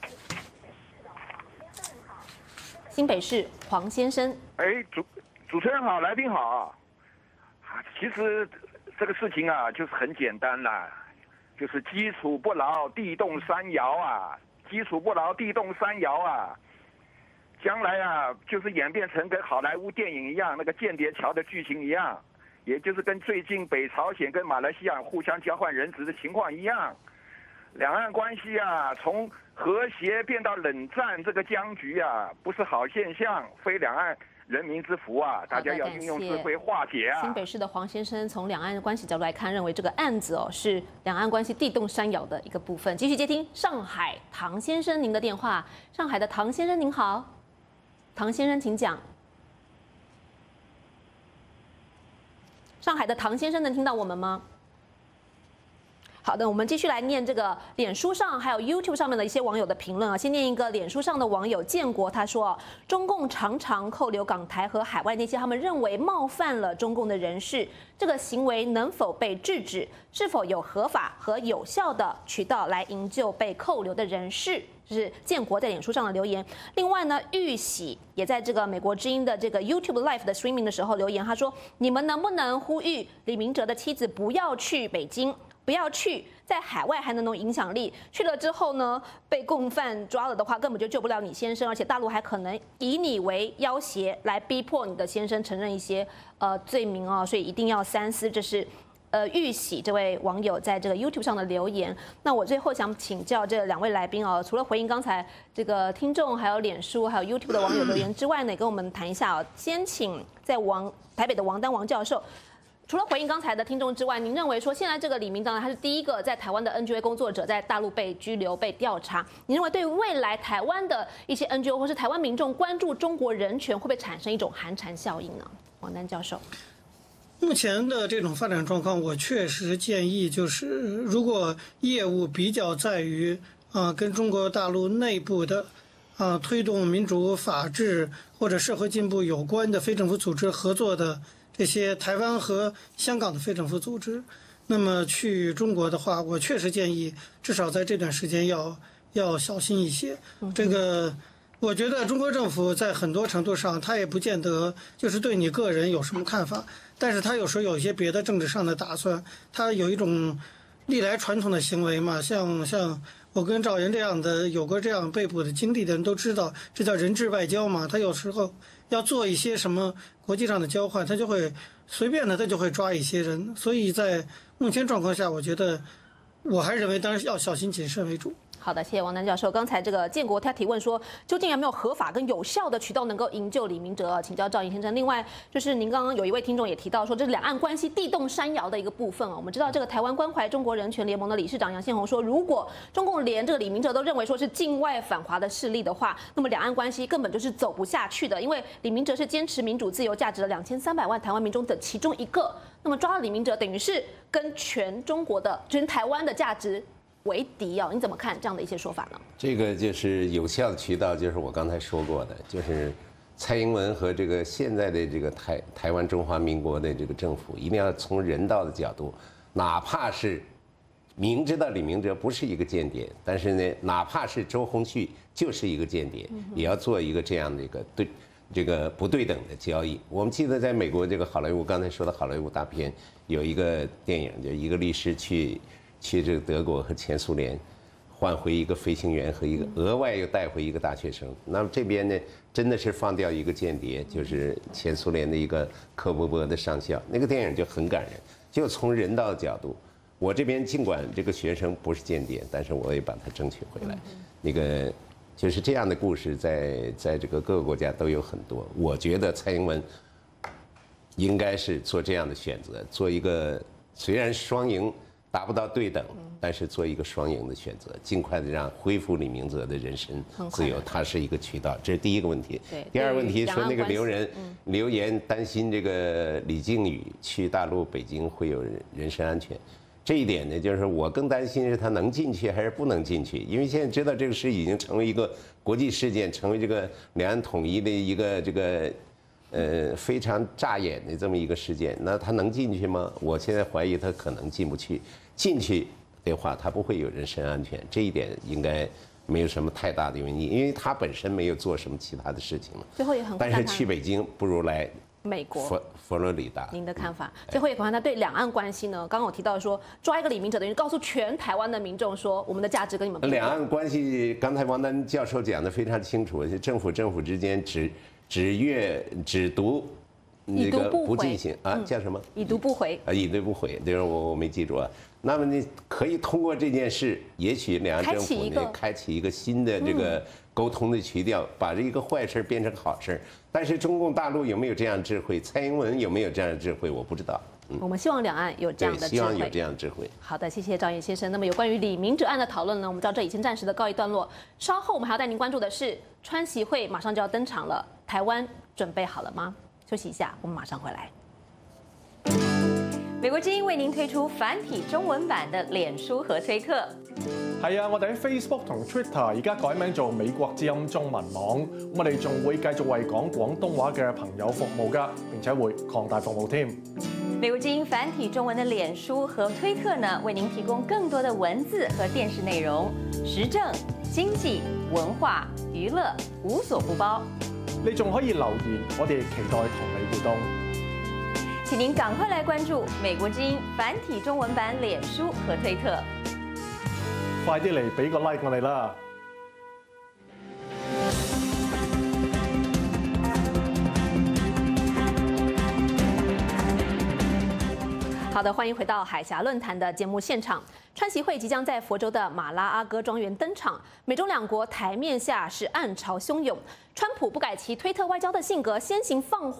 新北市黄先生， 主持人好，来宾好。其实这个事情啊，就是很简单啦，就是基础不牢，地动山摇啊，基础不牢，地动山摇啊。将来啊，就是演变成跟好莱坞电影一样，那个间谍桥的剧情一样。也就是跟最近北朝鲜跟马来西亚互相交换人质的情况一样，两岸关系啊，从和谐变到冷战，这个僵局啊，不是好现象，非两岸人民之福啊！大家要运用智慧化解啊！ 新北市的黄先生从两岸关系角度来看，认为这个案子是两岸关系地动山摇的一个部分。继续接听上海唐先生您的电话，上海的唐先生您好，唐先生请讲。上海的唐先生能听到我们吗？好的，我们继续来念这个脸书上还有 YouTube 上面的一些网友的评论啊。先念一个脸书上的网友建国，他说：中共常常扣留港台和海外那些他们认为冒犯了中共的人士，这个行为能否被制止？是否有合法和有效的渠道来营救被扣留的人士？这是建国在脸书上的留言。另外呢，玉喜也在这个美国之音的这个 YouTube Live 的 streaming 的时候留言，他说：你们能不能呼吁李明哲的妻子不要去北京？不要去，在海外还能有影响力。去了之后呢，被共犯抓了的话，根本就救不了你先生，而且大陆还可能以你为要挟来逼迫你的先生承认一些罪名啊，所以一定要三思。这是玉喜这位网友在这个 YouTube 上的留言。那我最后想请教这2位来宾哦，除了回应刚才这个听众、还有脸书、还有 YouTube 的网友留言之外呢，也跟我们谈一下哦。先请在台北的王丹王教授。 除了回应刚才的听众之外，您认为说现在这个李明哲他是第一个在台湾的 NGO 工作者在大陆被拘留、被调查，您认为对未来台湾的一些 NGO 或是台湾民众关注中国人权，会不会产生一种寒蝉效应呢？王丹教授， 目前的这种发展状况，我确实建议就是，如果业务比较在于跟中国大陆内部的推动民主、法治或者社会进步有关的非政府组织合作的。这些台湾和香港的非政府组织，那么去中国的话，我确实建议至少在这段时间要小心一些。这个，我觉得中国政府在很多程度上，他也不见得就是对你个人有什么看法，但是他有时候有一些别的政治上的打算，他有一种历来传统的行为嘛，像我跟赵岩这样的有过这样被捕的经历的人都知道，这叫人质外交嘛，他有时候要做一些什么国际上的交换，他就会随便的，他就会抓一些人。所以在目前状况下，我觉得我还认为，当然要小心谨慎为主。 好的，谢谢王丹教授。刚才这个建国他提问说，究竟有没有合法跟有效的渠道能够营救李明哲？请教赵颖先生。另外，就是您刚刚有一位听众也提到说，这是两岸关系地动山摇的一个部分我们知道，这个台湾关怀中国人权联盟的理事长杨宪宏说，如果中共连这个李明哲都认为说是境外反华的势力的话，那么两岸关系根本就是走不下去的。因为李明哲是坚持民主自由价值的2300万台湾民众的其中一个，那么抓了李明哲，等于是跟全中国的、全台湾的价值为敌你怎么看这样的一些说法呢？ 这个就是有效的渠道，就是我刚才说过的，就是蔡英文和这个现在的这个台湾中华民国的这个政府，一定要从人道的角度，哪怕是明知道李明哲不是一个间谍，但是呢，哪怕是周鸿旭就是一个间谍，也要做一个这样的一个这个不对等的交易。我们记得在美国这个好莱坞，刚才说的好莱坞大片，有一个电影，就一个律师去这个德国和前苏联换回一个飞行员和一个额外又带回一个大学生。那么这边呢，真的是放掉一个间谍，就是前苏联的一个科波波的上校。那个电影就很感人，就从人道的角度，我这边尽管这个学生不是间谍，但是我也把他争取回来。那个就是这样的故事在这个各个国家都有很多。我觉得蔡英文应该是做这样的选择，做一个虽然双赢达不到对等，但是做一个双赢的选择，尽快的让恢复李明哲的人身自由，它是一个渠道，这是第一个问题。第二个问题说那个留言担心这个李靖宇去大陆北京会有人身安全，这一点呢，就是我更担心是他能进去还是不能进去，因为现在知道这个事已经成为一个国际事件，成为这个两岸统一的一个这个非常扎眼的这么一个事件，那他能进去吗？我现在怀疑他可能进不去。进去的话，他不会有人身安全，这一点应该没有什么太大的原因，因为他本身没有做什么其他的事情了。 最后也很， 但是去北京不如来美国佛罗里达。 您的看法？最后也谈谈对两岸关系呢？刚刚我提到说，抓一个李明哲，等于告诉全台湾的民众说，我们的价值跟你们不一样。 两岸关系，刚才王丹教授讲得非常清楚，政府之间只读那个不进行啊，叫什么？ 已读不回啊，已读不回，这个我没记住啊。那么你可以通过这件事，也许两岸政府呢开启一个新的这个沟通的渠道，把这一个坏事变成好事。但是中共大陆有没有这样智慧？蔡英文有没有这样的智慧？我不知道。 我们希望两岸有这样的智慧， 希望有这样的智慧。 好的，谢谢赵岩先生。那么有关于李明哲案的讨论呢，我们到这里先暂时的告一段落。稍后我们还要带您关注的是，川习会马上就要登场了，台湾准备好了吗？休息一下，我们马上回来。 美國之音為您推出繁體中文版的臉書和推特。 係啊，我哋喺 Facebook 同 Twitter 而家改名做美國之音中文網，我哋仲會繼續為講廣東話嘅朋友服務㗎，並且會擴大服務添。 美國之音繁體中文的臉書和推特呢，為您提供更多的文字和電視內容，時政、經濟、文化、娛樂無所不包。 你仲可以留言，我哋期待同你互動。 請您趕快來關注美國之音繁體中文版臉書和推特。 快啲嚟俾個 like 我哋啦！ 好的，欢迎回到海峡论坛的节目现场。川习会即将在佛州的马拉阿哥庄园登场，美中两国台面下是暗潮汹涌。川普不改其推特外交的性格，先行放话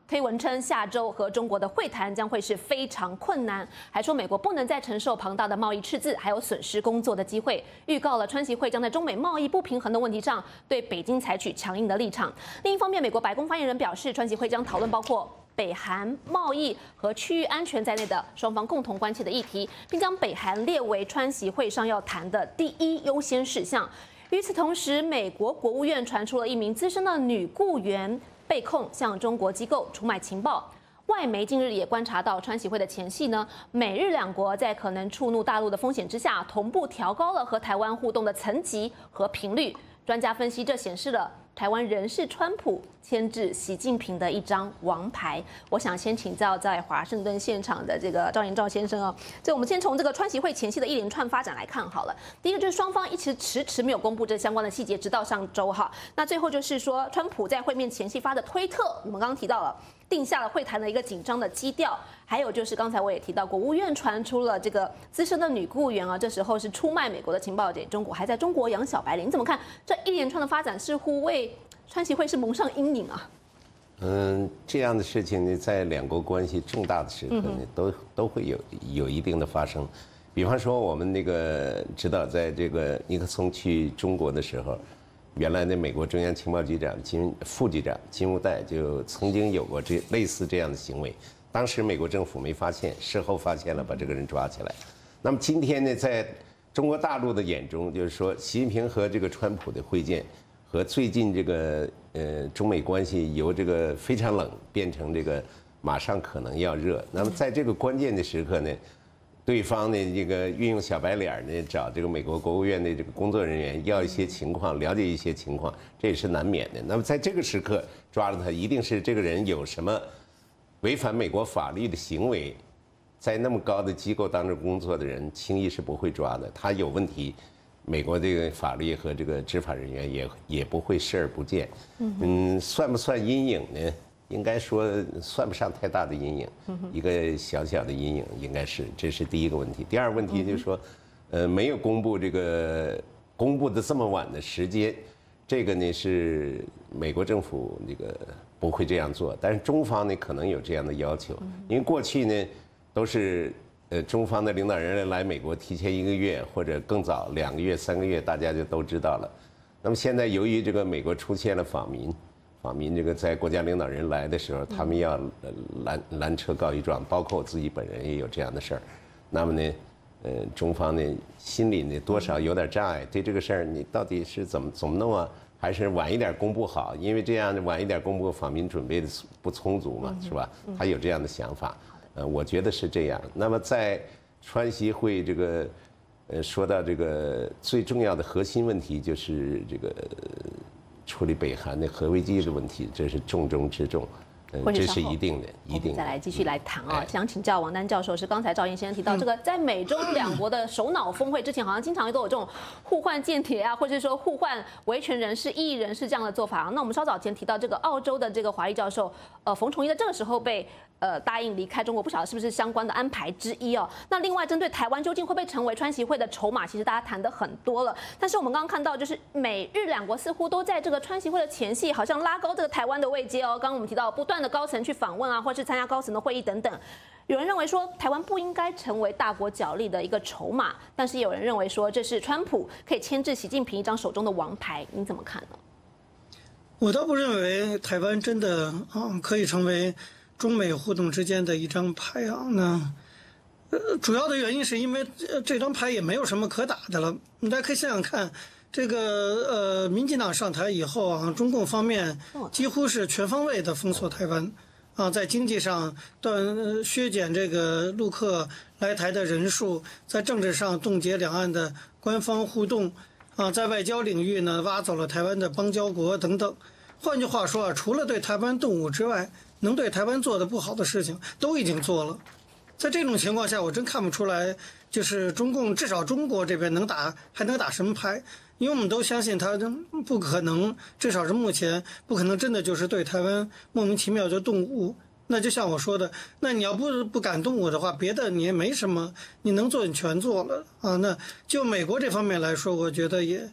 推文称下周和中国的会谈将会是非常困难，还说美国不能再承受庞大的贸易赤字，还有损失工作的机会，预告了川习会将在中美贸易不平衡的问题上对北京采取强硬的立场。另一方面，美国白宫发言人表示，川习会将讨论包括北韩贸易和区域安全在内的双方共同关切的议题，并将北韩列为川习会上要谈的第一优先事项。与此同时，美国国务院传出了一名资深的女雇员被控向中国机构出卖情报。外媒近日也观察到，川习会的前夕呢，美日两国在可能触怒大陆的风险之下，同步调高了和台湾互动的层级和频率。专家分析，这显示了台湾仍是川普牵制习近平的一张王牌。我想先请教在华盛顿现场的这个赵延兆先生哦，我们先从这个川习会前夕的一连串发展来看好了。第一个就是双方一直迟迟没有公布这相关的细节，直到上周哈。那最后就是说，川普在会面前夕发的推特，我们刚刚提到了，定下了会谈的一个紧张的基调。还有就是刚才我也提到，国务院传出了这个资深的女雇员啊，这时候是出卖美国的情报给中国，还在中国养小白脸。你怎么看这一连串的发展，似乎为川习会是蒙上阴影啊？ 这样的事情呢，在两国关系重大的时刻呢，都会有一定的发生。比方说，我们那个知道，在这个尼克松去中国的时候，原来的美国中央情报局长副局长金无代就曾经有过类似这样的行为。当时美国政府没发现，事后发现了，把这个人抓起来。那么今天呢，在中国大陆的眼中，就是说，习近平和这个川普的会见，和最近这个中美关系由这个非常冷变成这个马上可能要热。那么在这个关键的时刻呢，对方呢这个运用小白脸呢找这个美国国务院的这个工作人员要一些情况，了解一些情况，这也是难免的。那么在这个时刻抓了他，一定是这个人有什么违反美国法律的行为，在那么高的机构当中工作的人，轻易是不会抓的。他有问题，美国这个法律和这个执法人员也不会视而不见。算不算阴影呢？应该说算不上太大的阴影，一个小小的阴影应该是，这是第一个问题。第二个问题就是说，没有公布公布的这么晚的时间，这个呢是美国政府这个不会这样做，但是中方呢可能有这样的要求，因为过去呢都是中方的领导人来美国提前1个月或者更早2个月、3个月，大家就都知道了。那么现在由于这个美国出现了访民这个在国家领导人来的时候，他们要拦车告一状，包括我自己本人也有这样的事儿。那么呢，中方呢心里呢多少有点障碍，对这个事儿你到底是怎么弄啊？还是晚一点公布好？因为这样晚一点公布，访民准备的不充足嘛，是吧？他有这样的想法，我觉得是这样。那么在川习会这个，说到这个最重要的核心问题，就是这个处理北韩的核危机的问题，这是重中之重。这是一定的，一定的。 再来继续来谈啊，想请教王丹教授，是刚才赵燕先生提到这个，在美中两国的首脑峰会之前，好像经常都有这种互换间谍啊，或者说互换维权人士、异议人士这样的做法。那我们稍早前提到这个澳洲的这个华裔教授，冯崇义在这个时候被答应离开中国，不晓得是不是相关的安排之一哦。那另外针对台湾究竟会不会成为川习会的筹码，其实大家谈得很多了。但是我们刚刚看到，就是美日两国似乎都在这个川习会的前夕，好像拉高这个台湾的位阶哦。刚刚我们提到不断的高层去访问啊，或是参加高层的会议等等。有人认为说台湾不应该成为大国角力的一个筹码，但是也有人认为说这是川普可以牵制习近平一张手中的王牌，您怎么看呢？ 我倒不认为台湾真的可以成为中美互动之间的一张牌啊。那主要的原因是因为这张牌也没有什么可打的了。大家可以想想看，这个民进党上台以后啊，中共方面几乎是全方位的封锁台湾啊，在经济上削减这个陆客来台的人数，在政治上冻结两岸的官方互动啊，在外交领域呢挖走了台湾的邦交国等等。换句话说啊，除了对台湾动武之外，能对台湾做的不好的事情都已经做了。在这种情况下，我真看不出来，就是中共至少中国这边还能打什么牌？因为我们都相信他不可能，至少是目前不可能真的就是对台湾莫名其妙就动武。那就像我说的，那你要不敢动武的话，别的你也没什么，你能做你全做了啊。那就美国这方面来说，我觉得也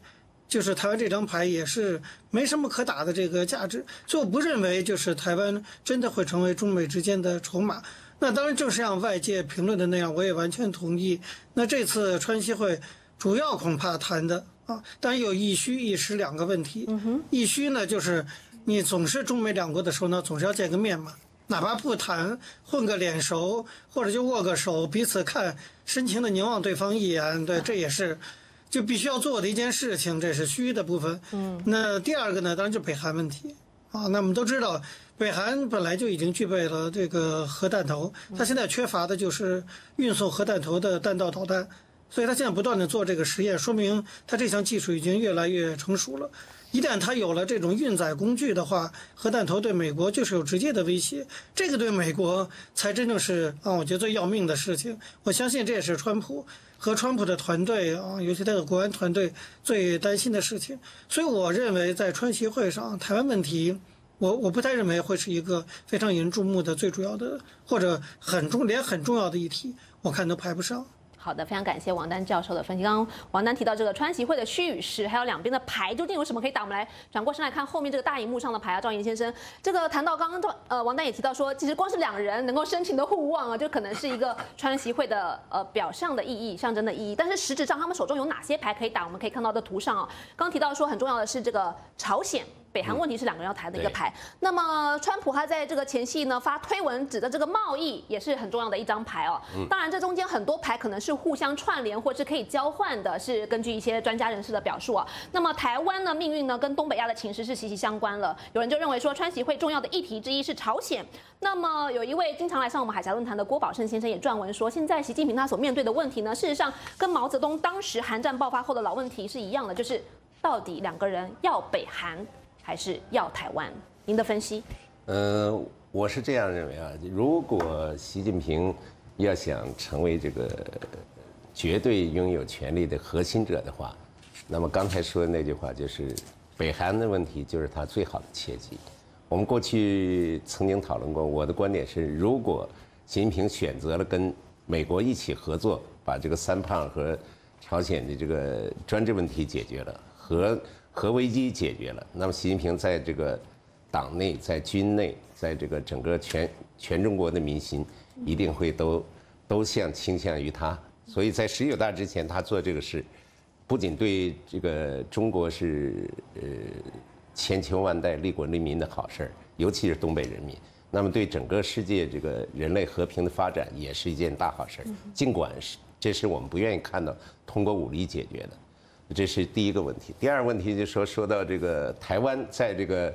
就是台湾这张牌也是没什么可打的这个价值，所以我不认为就是台湾真的会成为中美之间的筹码。那当然正是像外界评论的那样，我也完全同意。那这次川西会主要恐怕谈的啊，当然有一虚一实两个问题。一虚呢就是你总是中美两国的时候呢，总是要见个面嘛，哪怕不谈，混个脸熟，或者就握个手，彼此看，深情的凝望对方一眼，对，这也是就必须要做的一件事情，这是虚的部分。那第二个呢，当然就是北韩问题啊。那我们都知道，北韩本来就已经具备了这个核弹头，它现在缺乏的就是运送核弹头的弹道导弹，所以它现在不断的做这个实验，说明它这项技术已经越来越成熟了。一旦它有了这种运载工具的话，核弹头对美国就是有直接的威胁，这个对美国才真正是我觉得最要命的事情。我相信这也是川普和川普的团队尤其他的国安团队最担心的事情。所以我认为在川习会上，台湾问题我不太认为会是一个非常引人注目的最主要的或者连很重要的议题，我看都排不上。 好的，非常感谢王丹教授的分析。刚刚王丹提到这个川习会的虚与实，还有两边的牌究竟有什么可以打？我们来转过身来看后面这个大荧幕上的牌啊，赵岩先生，这个谈到刚刚王丹也提到说，其实光是两人能够深情的互望啊，就可能是一个川习会的表象的意义、象征的意义。但是实质上他们手中有哪些牌可以打？我们可以看到的图上啊，刚刚提到说很重要的是这个朝鲜。北韩问题是两个人要谈的一个牌。那么川普他在这个前夕呢发推文指的这个贸易也是很重要的一张牌哦。当然这中间很多牌可能是互相串联或是可以交换的，是根据一些专家人士的表述啊。那么台湾呢命运呢跟东北亚的情势是息息相关了。有人就认为说川习会重要的议题之一是朝鲜。那么有一位经常来上我们海峡论坛的郭宝胜先生也撰文说，现在习近平他所面对的问题呢，事实上跟毛泽东当时韩战爆发后的老问题是一样的，就是到底两个人要北韩还是要台湾？您的分析？ 我是这样认为啊，如果习近平要想成为这个绝对拥有权力的核心者的话，那么刚才说的那句话就是北韩的问题就是他最好的切机。我们过去曾经讨论过，我的观点是，如果习近平选择了跟美国一起合作，把这个三胖和朝鲜的这个专制问题解决了，核危机解决了，那么习近平在这个党内、在军内、在这个整个全中国的民心，一定会都倾向于他。所以在19大之前，他做这个事，不仅对这个中国是千秋万代、利国利民的好事儿，尤其是东北人民，那么对整个世界这个人类和平的发展也是一件大好事儿。尽管这是我们不愿意看到通过武力解决的。这是第一个问题。第二个问题就说到这个台湾在这个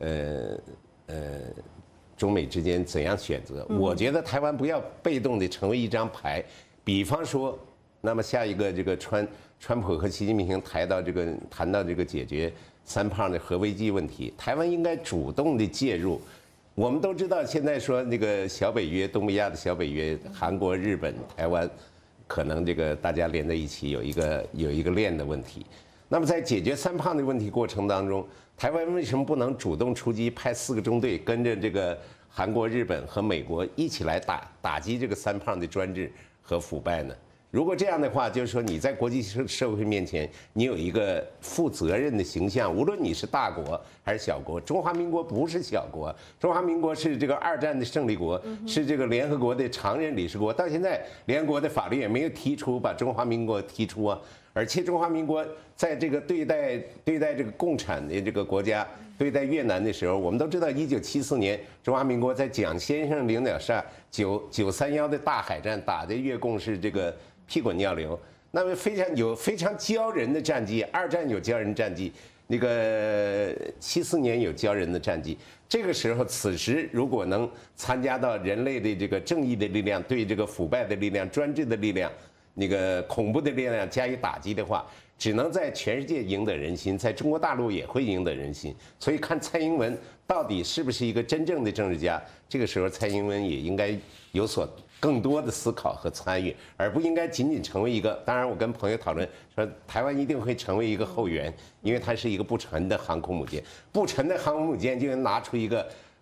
中美之间怎样选择？我觉得台湾不要被动的成为一张牌，比方说，那么下一个这个川普和习近平谈到这个解决三胖的核危机问题，台湾应该主动的介入。我们都知道，现在说那个小北约，东北亚的小北约，韩国、日本、台湾。可能这个大家连在一起有一个链的问题，那么在解决三胖的问题过程当中，台湾为什么不能主动出击，派4个中队跟着这个韩国、日本和美国一起来打击这个三胖的专制和腐败呢？如果这样的话，就是说你在国际社会面前，你有一个负责任的形象，无论你是大国还是小国。中华民国不是小国，中华民国是这个2战的胜利国，是这个联合国的常任理事国。到现在，联合国的法律也没有提出把中华民国提出啊。而且中华民国在这个对待这个共产的这个国家，对待越南的时候，我们都知道，1974年中华民国在蒋先生领导下931的大海战打的越共是这个屁滚尿流，那么非常骄人的战绩。2战有骄人战绩，那个74年有骄人的战绩。这个时候，此时如果能参加到人类的这个正义的力量，对这个腐败的力量、专制的力量、那个恐怖的力量加以打击的话，只能在全世界赢得人心，在中国大陆也会赢得人心。所以看蔡英文到底是不是一个真正的政治家，这个时候蔡英文也应该有所更多的思考和参与，而不应该仅仅成为一个。当然，我跟朋友讨论说，台湾一定会成为一个后援，因为它是一个不沉的航空母舰。不沉的航空母舰就能拿出一个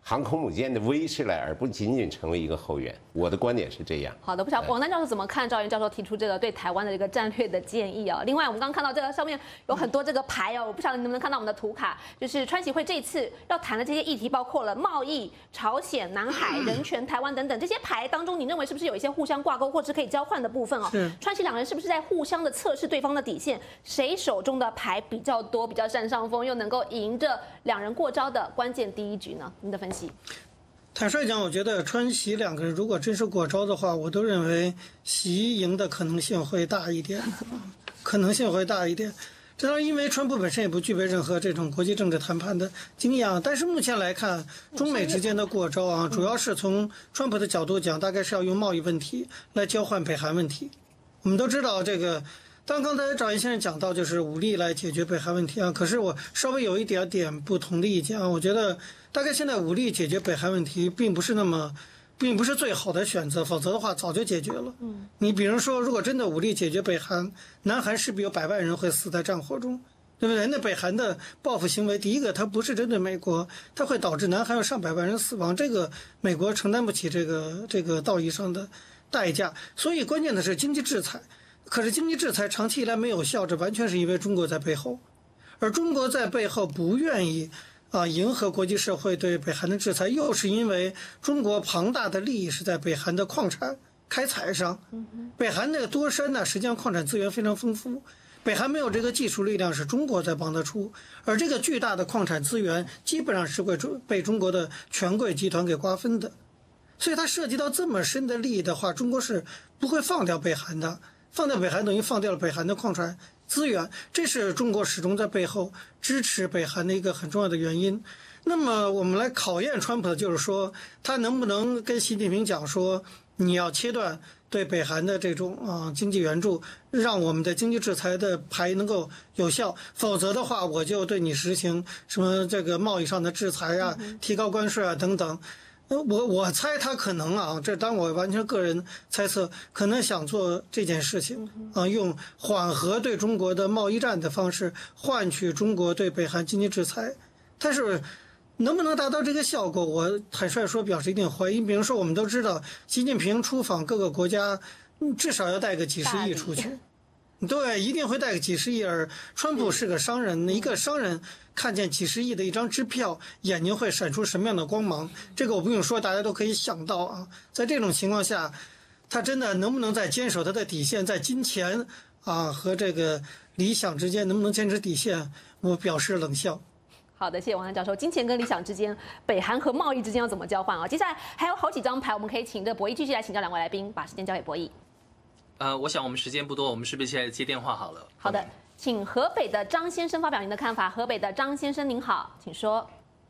航空母舰的威势来，而不仅仅成为一个后援。我的观点是这样。 好的，不晓得王丹教授怎么看赵元教授提出这个对台湾的一个战略的建议啊？另外，我们刚刚看到这个上面有很多这个牌哦，我不晓得你能不能看到我们的图卡，就是川习会这一次要谈的这些议题，包括了贸易、朝鲜、南海、人权、台湾等等这些牌当中，你认为是不是有一些互相挂钩或是可以交换的部分哦？川习两人是不是在互相的测试对方的底线？谁手中的牌比较多，比较占上风，又能够赢着两人过招的关键第一局呢？您的分析？ 坦率讲，我觉得川习两个人如果真是过招的话，我都认为习赢的可能性会大一点，可能性会大一点。这当然，因为川普本身也不具备任何这种国际政治谈判的经验啊。但是目前来看，中美之间的过招啊，主要是从川普的角度讲，大概是要用贸易问题来交换北韩问题。我们都知道这个。刚才赵岩先生讲到，就是武力来解决北韩问题啊。可是我稍微有一点点不同的意见啊。我觉得大概现在武力解决北韩问题并不是最好的选择，否则的话早就解决了。你比如说，如果真的武力解决北韩，南韩势必有100万人会死在战火中，对不对？那北韩的报复行为，第一个它不是针对美国，它会导致南韩有上百万人死亡，这个美国承担不起这个道义上的代价。所以关键的是经济制裁。可是经济制裁长期以来没有效，这完全是因为中国在背后，而中国在背后不愿意迎合国际社会对北韩的制裁，又是因为中国庞大的利益是在北韩的矿产开采上。北韩那个多山呢，实际上矿产资源非常丰富，北韩没有这个技术力量，是中国在帮他出，而这个巨大的矿产资源基本上是会被中国的权贵集团给瓜分的，所以它涉及到这么深的利益的话，中国是不会放掉北韩的。放掉北韩等于放掉了北韩的矿产资源，这是中国始终在背后支持北韩的一个很重要的原因。那么我们来考验川普的就是说，他能不能跟习近平讲说，你要切断对北韩的这种经济援助，让我们的经济制裁的牌能够有效，否则的话我就对你实行什么这个贸易上的制裁啊，提高关税啊等等。我猜他可能这当我完全个人猜测，可能想做这件事情用缓和对中国的贸易战的方式换取中国对北韩经济制裁，但是能不能达到这个效果，我坦率说表示一定怀疑。比如说我们都知道，习近平出访各个国家，至少要带个几十亿出去。对，一定会带个几十亿，而川普是个商人，一个商人看见几十亿的一张支票，眼睛会闪出什么样的光芒？这个我不用说，大家都可以想到啊。在这种情况下，他真的能不能再坚守他的底线，在金钱和这个理想之间能不能坚持底线？我表示冷笑。 好的，谢谢王丹教授。金钱跟理想之间，北韩和贸易之间要怎么交换啊？接下来还有好几张牌，我们可以请着博弈继续来请教两位来宾，把时间交给博弈。 我想我们时间不多，我们是不是现在接电话好了？ 好的，请河北的张先生发表您的看法。河北的张先生您好，请说。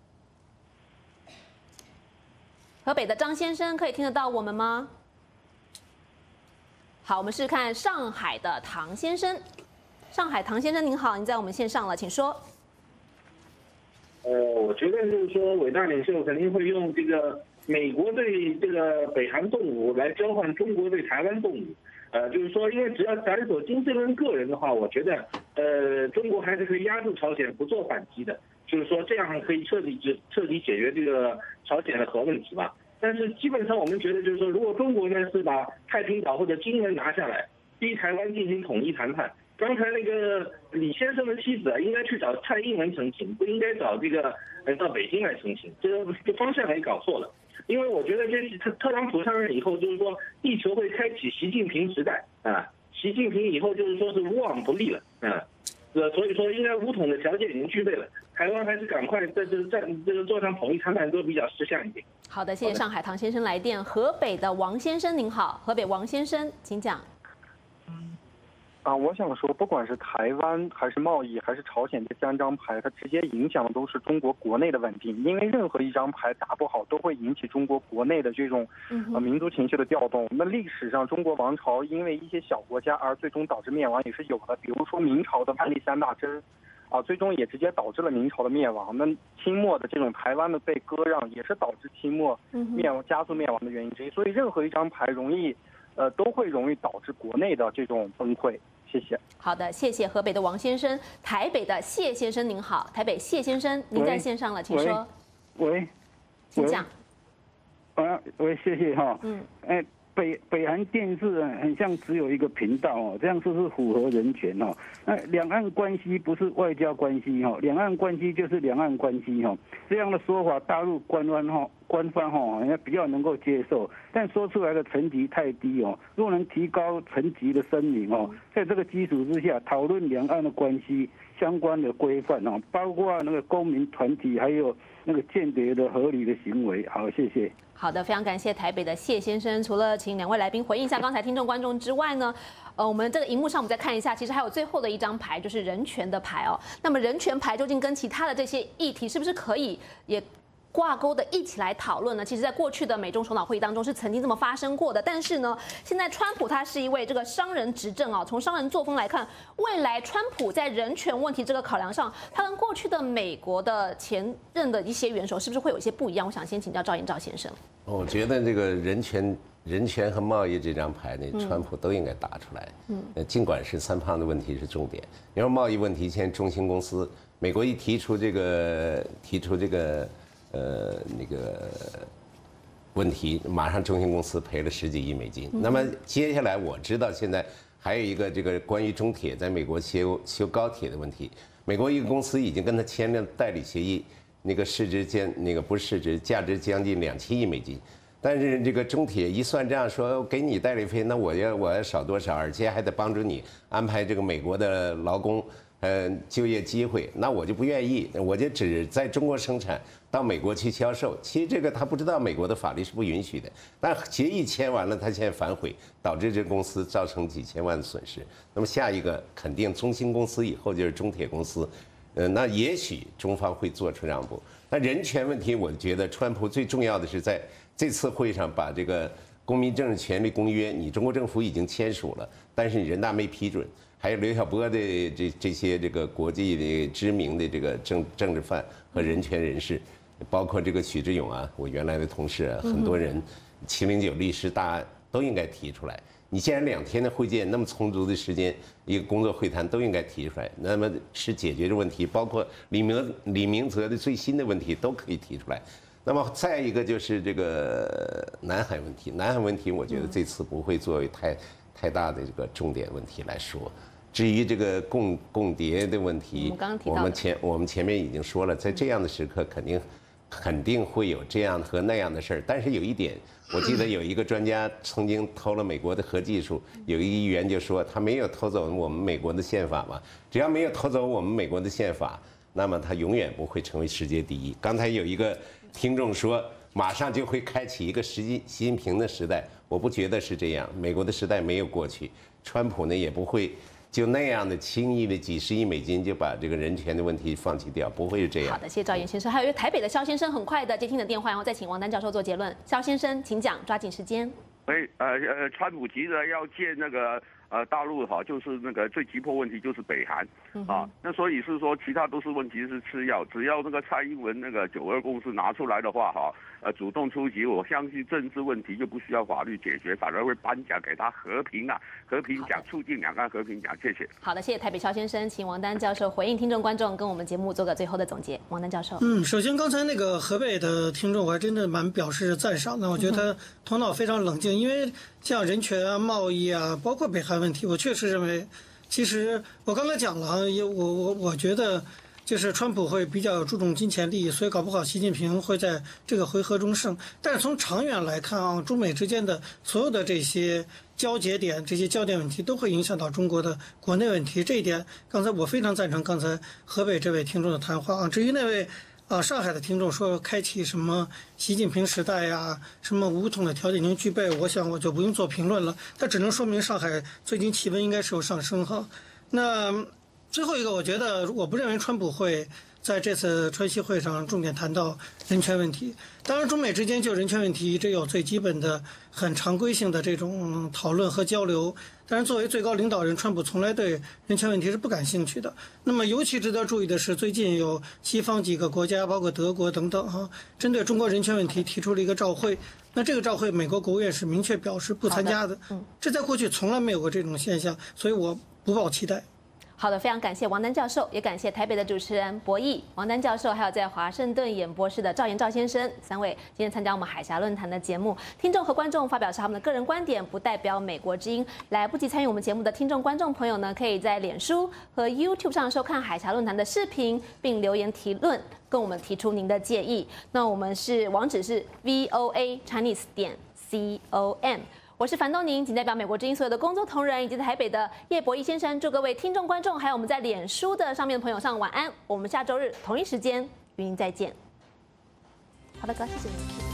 河北的张先生可以听得到我们吗？好，我们试看上海的唐先生。上海唐先生您好，您在我们线上了，请说。 我觉得就是说，伟大领袖肯定会用这个美国对这个北韩动武来交换中国对台湾动武。就是说，因为只要斩首金正恩个人的话，我觉得，中国还是可以压住朝鲜不做反击的。就是说，这样可以彻底解决这个朝鲜的核问题吧。但是基本上我们觉得，就是说，如果中国呢是把太平岛或者金门拿下来，逼台湾进行统一谈判，刚才那个李先生的妻子应该去找蔡英文澄清，不应该找这个到北京来澄清，这个方向也搞错了。因为我觉得这特朗普上任以后，就是说地球会开启习近平时代啊，习近平以后就是说是无往不利了啊，所以说应该武统的条件已经具备了，台湾还是赶快在这个坐上统一谈判都比较识相一点。 好的，谢谢上海唐先生来电。河北的王先生您好，河北王先生请讲。 我想说，不管是台湾还是贸易还是朝鲜这3张牌，它直接影响的都是中国国内的稳定。因为任何一张牌打不好，都会引起中国国内的这种民族情绪的调动。那历史上中国王朝因为一些小国家而最终导致灭亡也是有的，比如说明朝的万历3大征，最终也直接导致了明朝的灭亡。那清末的这种台湾的被割让，也是导致清末加速灭亡的原因之一。所以任何一张牌都会容易导致国内的这种崩溃。谢谢。 好的，谢谢河北的王先生。台北的谢先生您好，台北谢先生您在线上了，请说。 喂， 请讲。 喂，谢谢哈。北韩电视很像只有一个频道哦，这样是不是符合人权哦？那两岸关系不是外交关系哈，两岸关系就是两岸关系哈。这样的说法，大陆官方好像比较能够接受，但说出来的层级太低哦。若能提高层级的声明哦，在这个基础之下讨论两岸的关系相关的规范哦，包括那个公民团体还有那个间谍的合理的行为。好，谢谢。 好的，非常感谢台北的谢先生。除了请两位来宾回应一下刚才听众观众之外呢，我们这个荧幕上我们再看一下，其实还有最后的一张牌，就是人权的牌哦。那么人权牌究竟跟其他的这些议题是不是可以也挂钩的一起来讨论呢？其实，在过去的美中首脑会议当中是曾经这么发生过的。但是呢，现在川普他是一位这个商人执政啊，从商人作风来看，未来川普在人权问题这个考量上，他跟过去的美国的前任的一些元首是不是会有一些不一样？我想先请教赵延兆先生。 我觉得这个人权和贸易这张牌呢，川普都应该打出来。尽管是三胖的问题是重点，因为贸易问题，现在中兴公司，美国一提出这个那个问题，马上中兴公司赔了10几亿美金。那么接下来我知道现在还有一个这个关于中铁在美国修高铁的问题，美国一个公司已经跟他签了代理协议，那个价值将近2-7亿美金。但是这个中铁一算账，说给你代理费，那我要少多少，而且还得帮助你安排这个美国的劳工就业机会，那我就不愿意，我就只在中国生产，到美国去销售。其实这个他不知道美国的法律是不允许的，但协议签完了，他现在反悔，导致这公司造成几千万的损失。那么下一个肯定中兴公司以后就是中铁公司，那也许中方会做出让步。那人权问题，我觉得川普最重要的是在这次会上把这个《公民政治权利公约》，你中国政府已经签署了，但是你人大没批准。还有刘晓波的这些这个国际的知名的这个政治犯和人权人士，包括这个许志勇啊，我原来的同事啊，很多人，709律师大案都应该提出来。你既然2天的会见那么充足的时间，一个工作会谈都应该提出来，那么是解决的问题，包括李明哲的最新的问题都可以提出来。那么再一个就是这个南海问题，南海问题我觉得这次不会作为太大的这个重点问题来说。至于这个共谍的问题，我们前面已经说了，在这样的时刻肯定会有这样和那样的事儿。但是有一点，我记得有一个专家曾经偷了美国的核技术，有一个议员就说他没有偷走我们美国的宪法嘛，只要没有偷走我们美国的宪法，那么他永远不会成为世界第一。刚才有一个听众说，马上就会开启一个习近平的时代，我不觉得是这样，美国的时代没有过去，川普呢也不会就那样的轻易的几10亿美金就把这个人权的问题放弃掉，不会是这样。 好的，谢谢赵延先生。还有一位台北的肖先生，很快的接听的电话，然后再请王丹教授做结论。肖先生，请讲，抓紧时间。 川普急着要见那个大陆哈，就是那个最急迫问题就是北韩啊，那所以是说其他都是问题是次要，只要那个蔡英文那个9·2共识拿出来的话哈，主动出击，我相信政治问题就不需要法律解决，反而会颁奖给他和平奖，促进两岸和平奖。谢谢。 好的，谢谢台北肖先生，请王丹教授回应听众观众，跟我们节目做个最后的总结。王丹教授， 首先刚才那个河北的听众，我还真的蛮表示赞赏的，我觉得他头脑非常冷静，因为像人权啊、贸易啊，包括北韩问题，我确实认为，其实我刚才讲了啊，我觉得就是川普会比较注重金钱利益，所以搞不好习近平会在这个回合中胜。但是从长远来看啊，中美之间的所有的这些交节点、这些焦点问题，都会影响到中国的国内问题。这一点，刚才我非常赞成刚才河北这位听众的谈话啊。至于那位上海的听众说开启什么习近平时代呀，什么武统的条件已经具备，我想我就不用做评论了。它只能说明上海最近气温应该是有上升哈。那最后一个，我觉得我不认为川普会在这次川西会上重点谈到人权问题。当然，中美之间就人权问题一直有最基本的、很常规性的这种讨论和交流。但是，作为最高领导人，川普从来对人权问题是不感兴趣的。那么，尤其值得注意的是，最近有西方几个国家，包括德国等等哈，针对中国人权问题提出了一个照会。那这个照会，美国国务院是明确表示不参加的。这在过去从来没有过这种现象，所以我不抱期待。 好的，非常感谢王丹教授，也感谢台北的主持人博弈、王丹教授，还有在华盛顿演播室的赵岩赵先生3位今天参加我们海峡论坛的节目。听众和观众发表是他们的个人观点，不代表美国之音。来不及参与我们节目的听众观众朋友呢，可以在脸书和 YouTube 上收看海峡论坛的视频，并留言提论，跟我们提出您的建议。那我们网址是 voachinese.com。我是樊东宁，仅代表美国之音所有的工作同仁以及台北的叶博弈先生，祝各位听众、观众，还有我们在脸书的上面的朋友上晚安。我们下周日同一时间与您再见。好的，哥，谢谢您。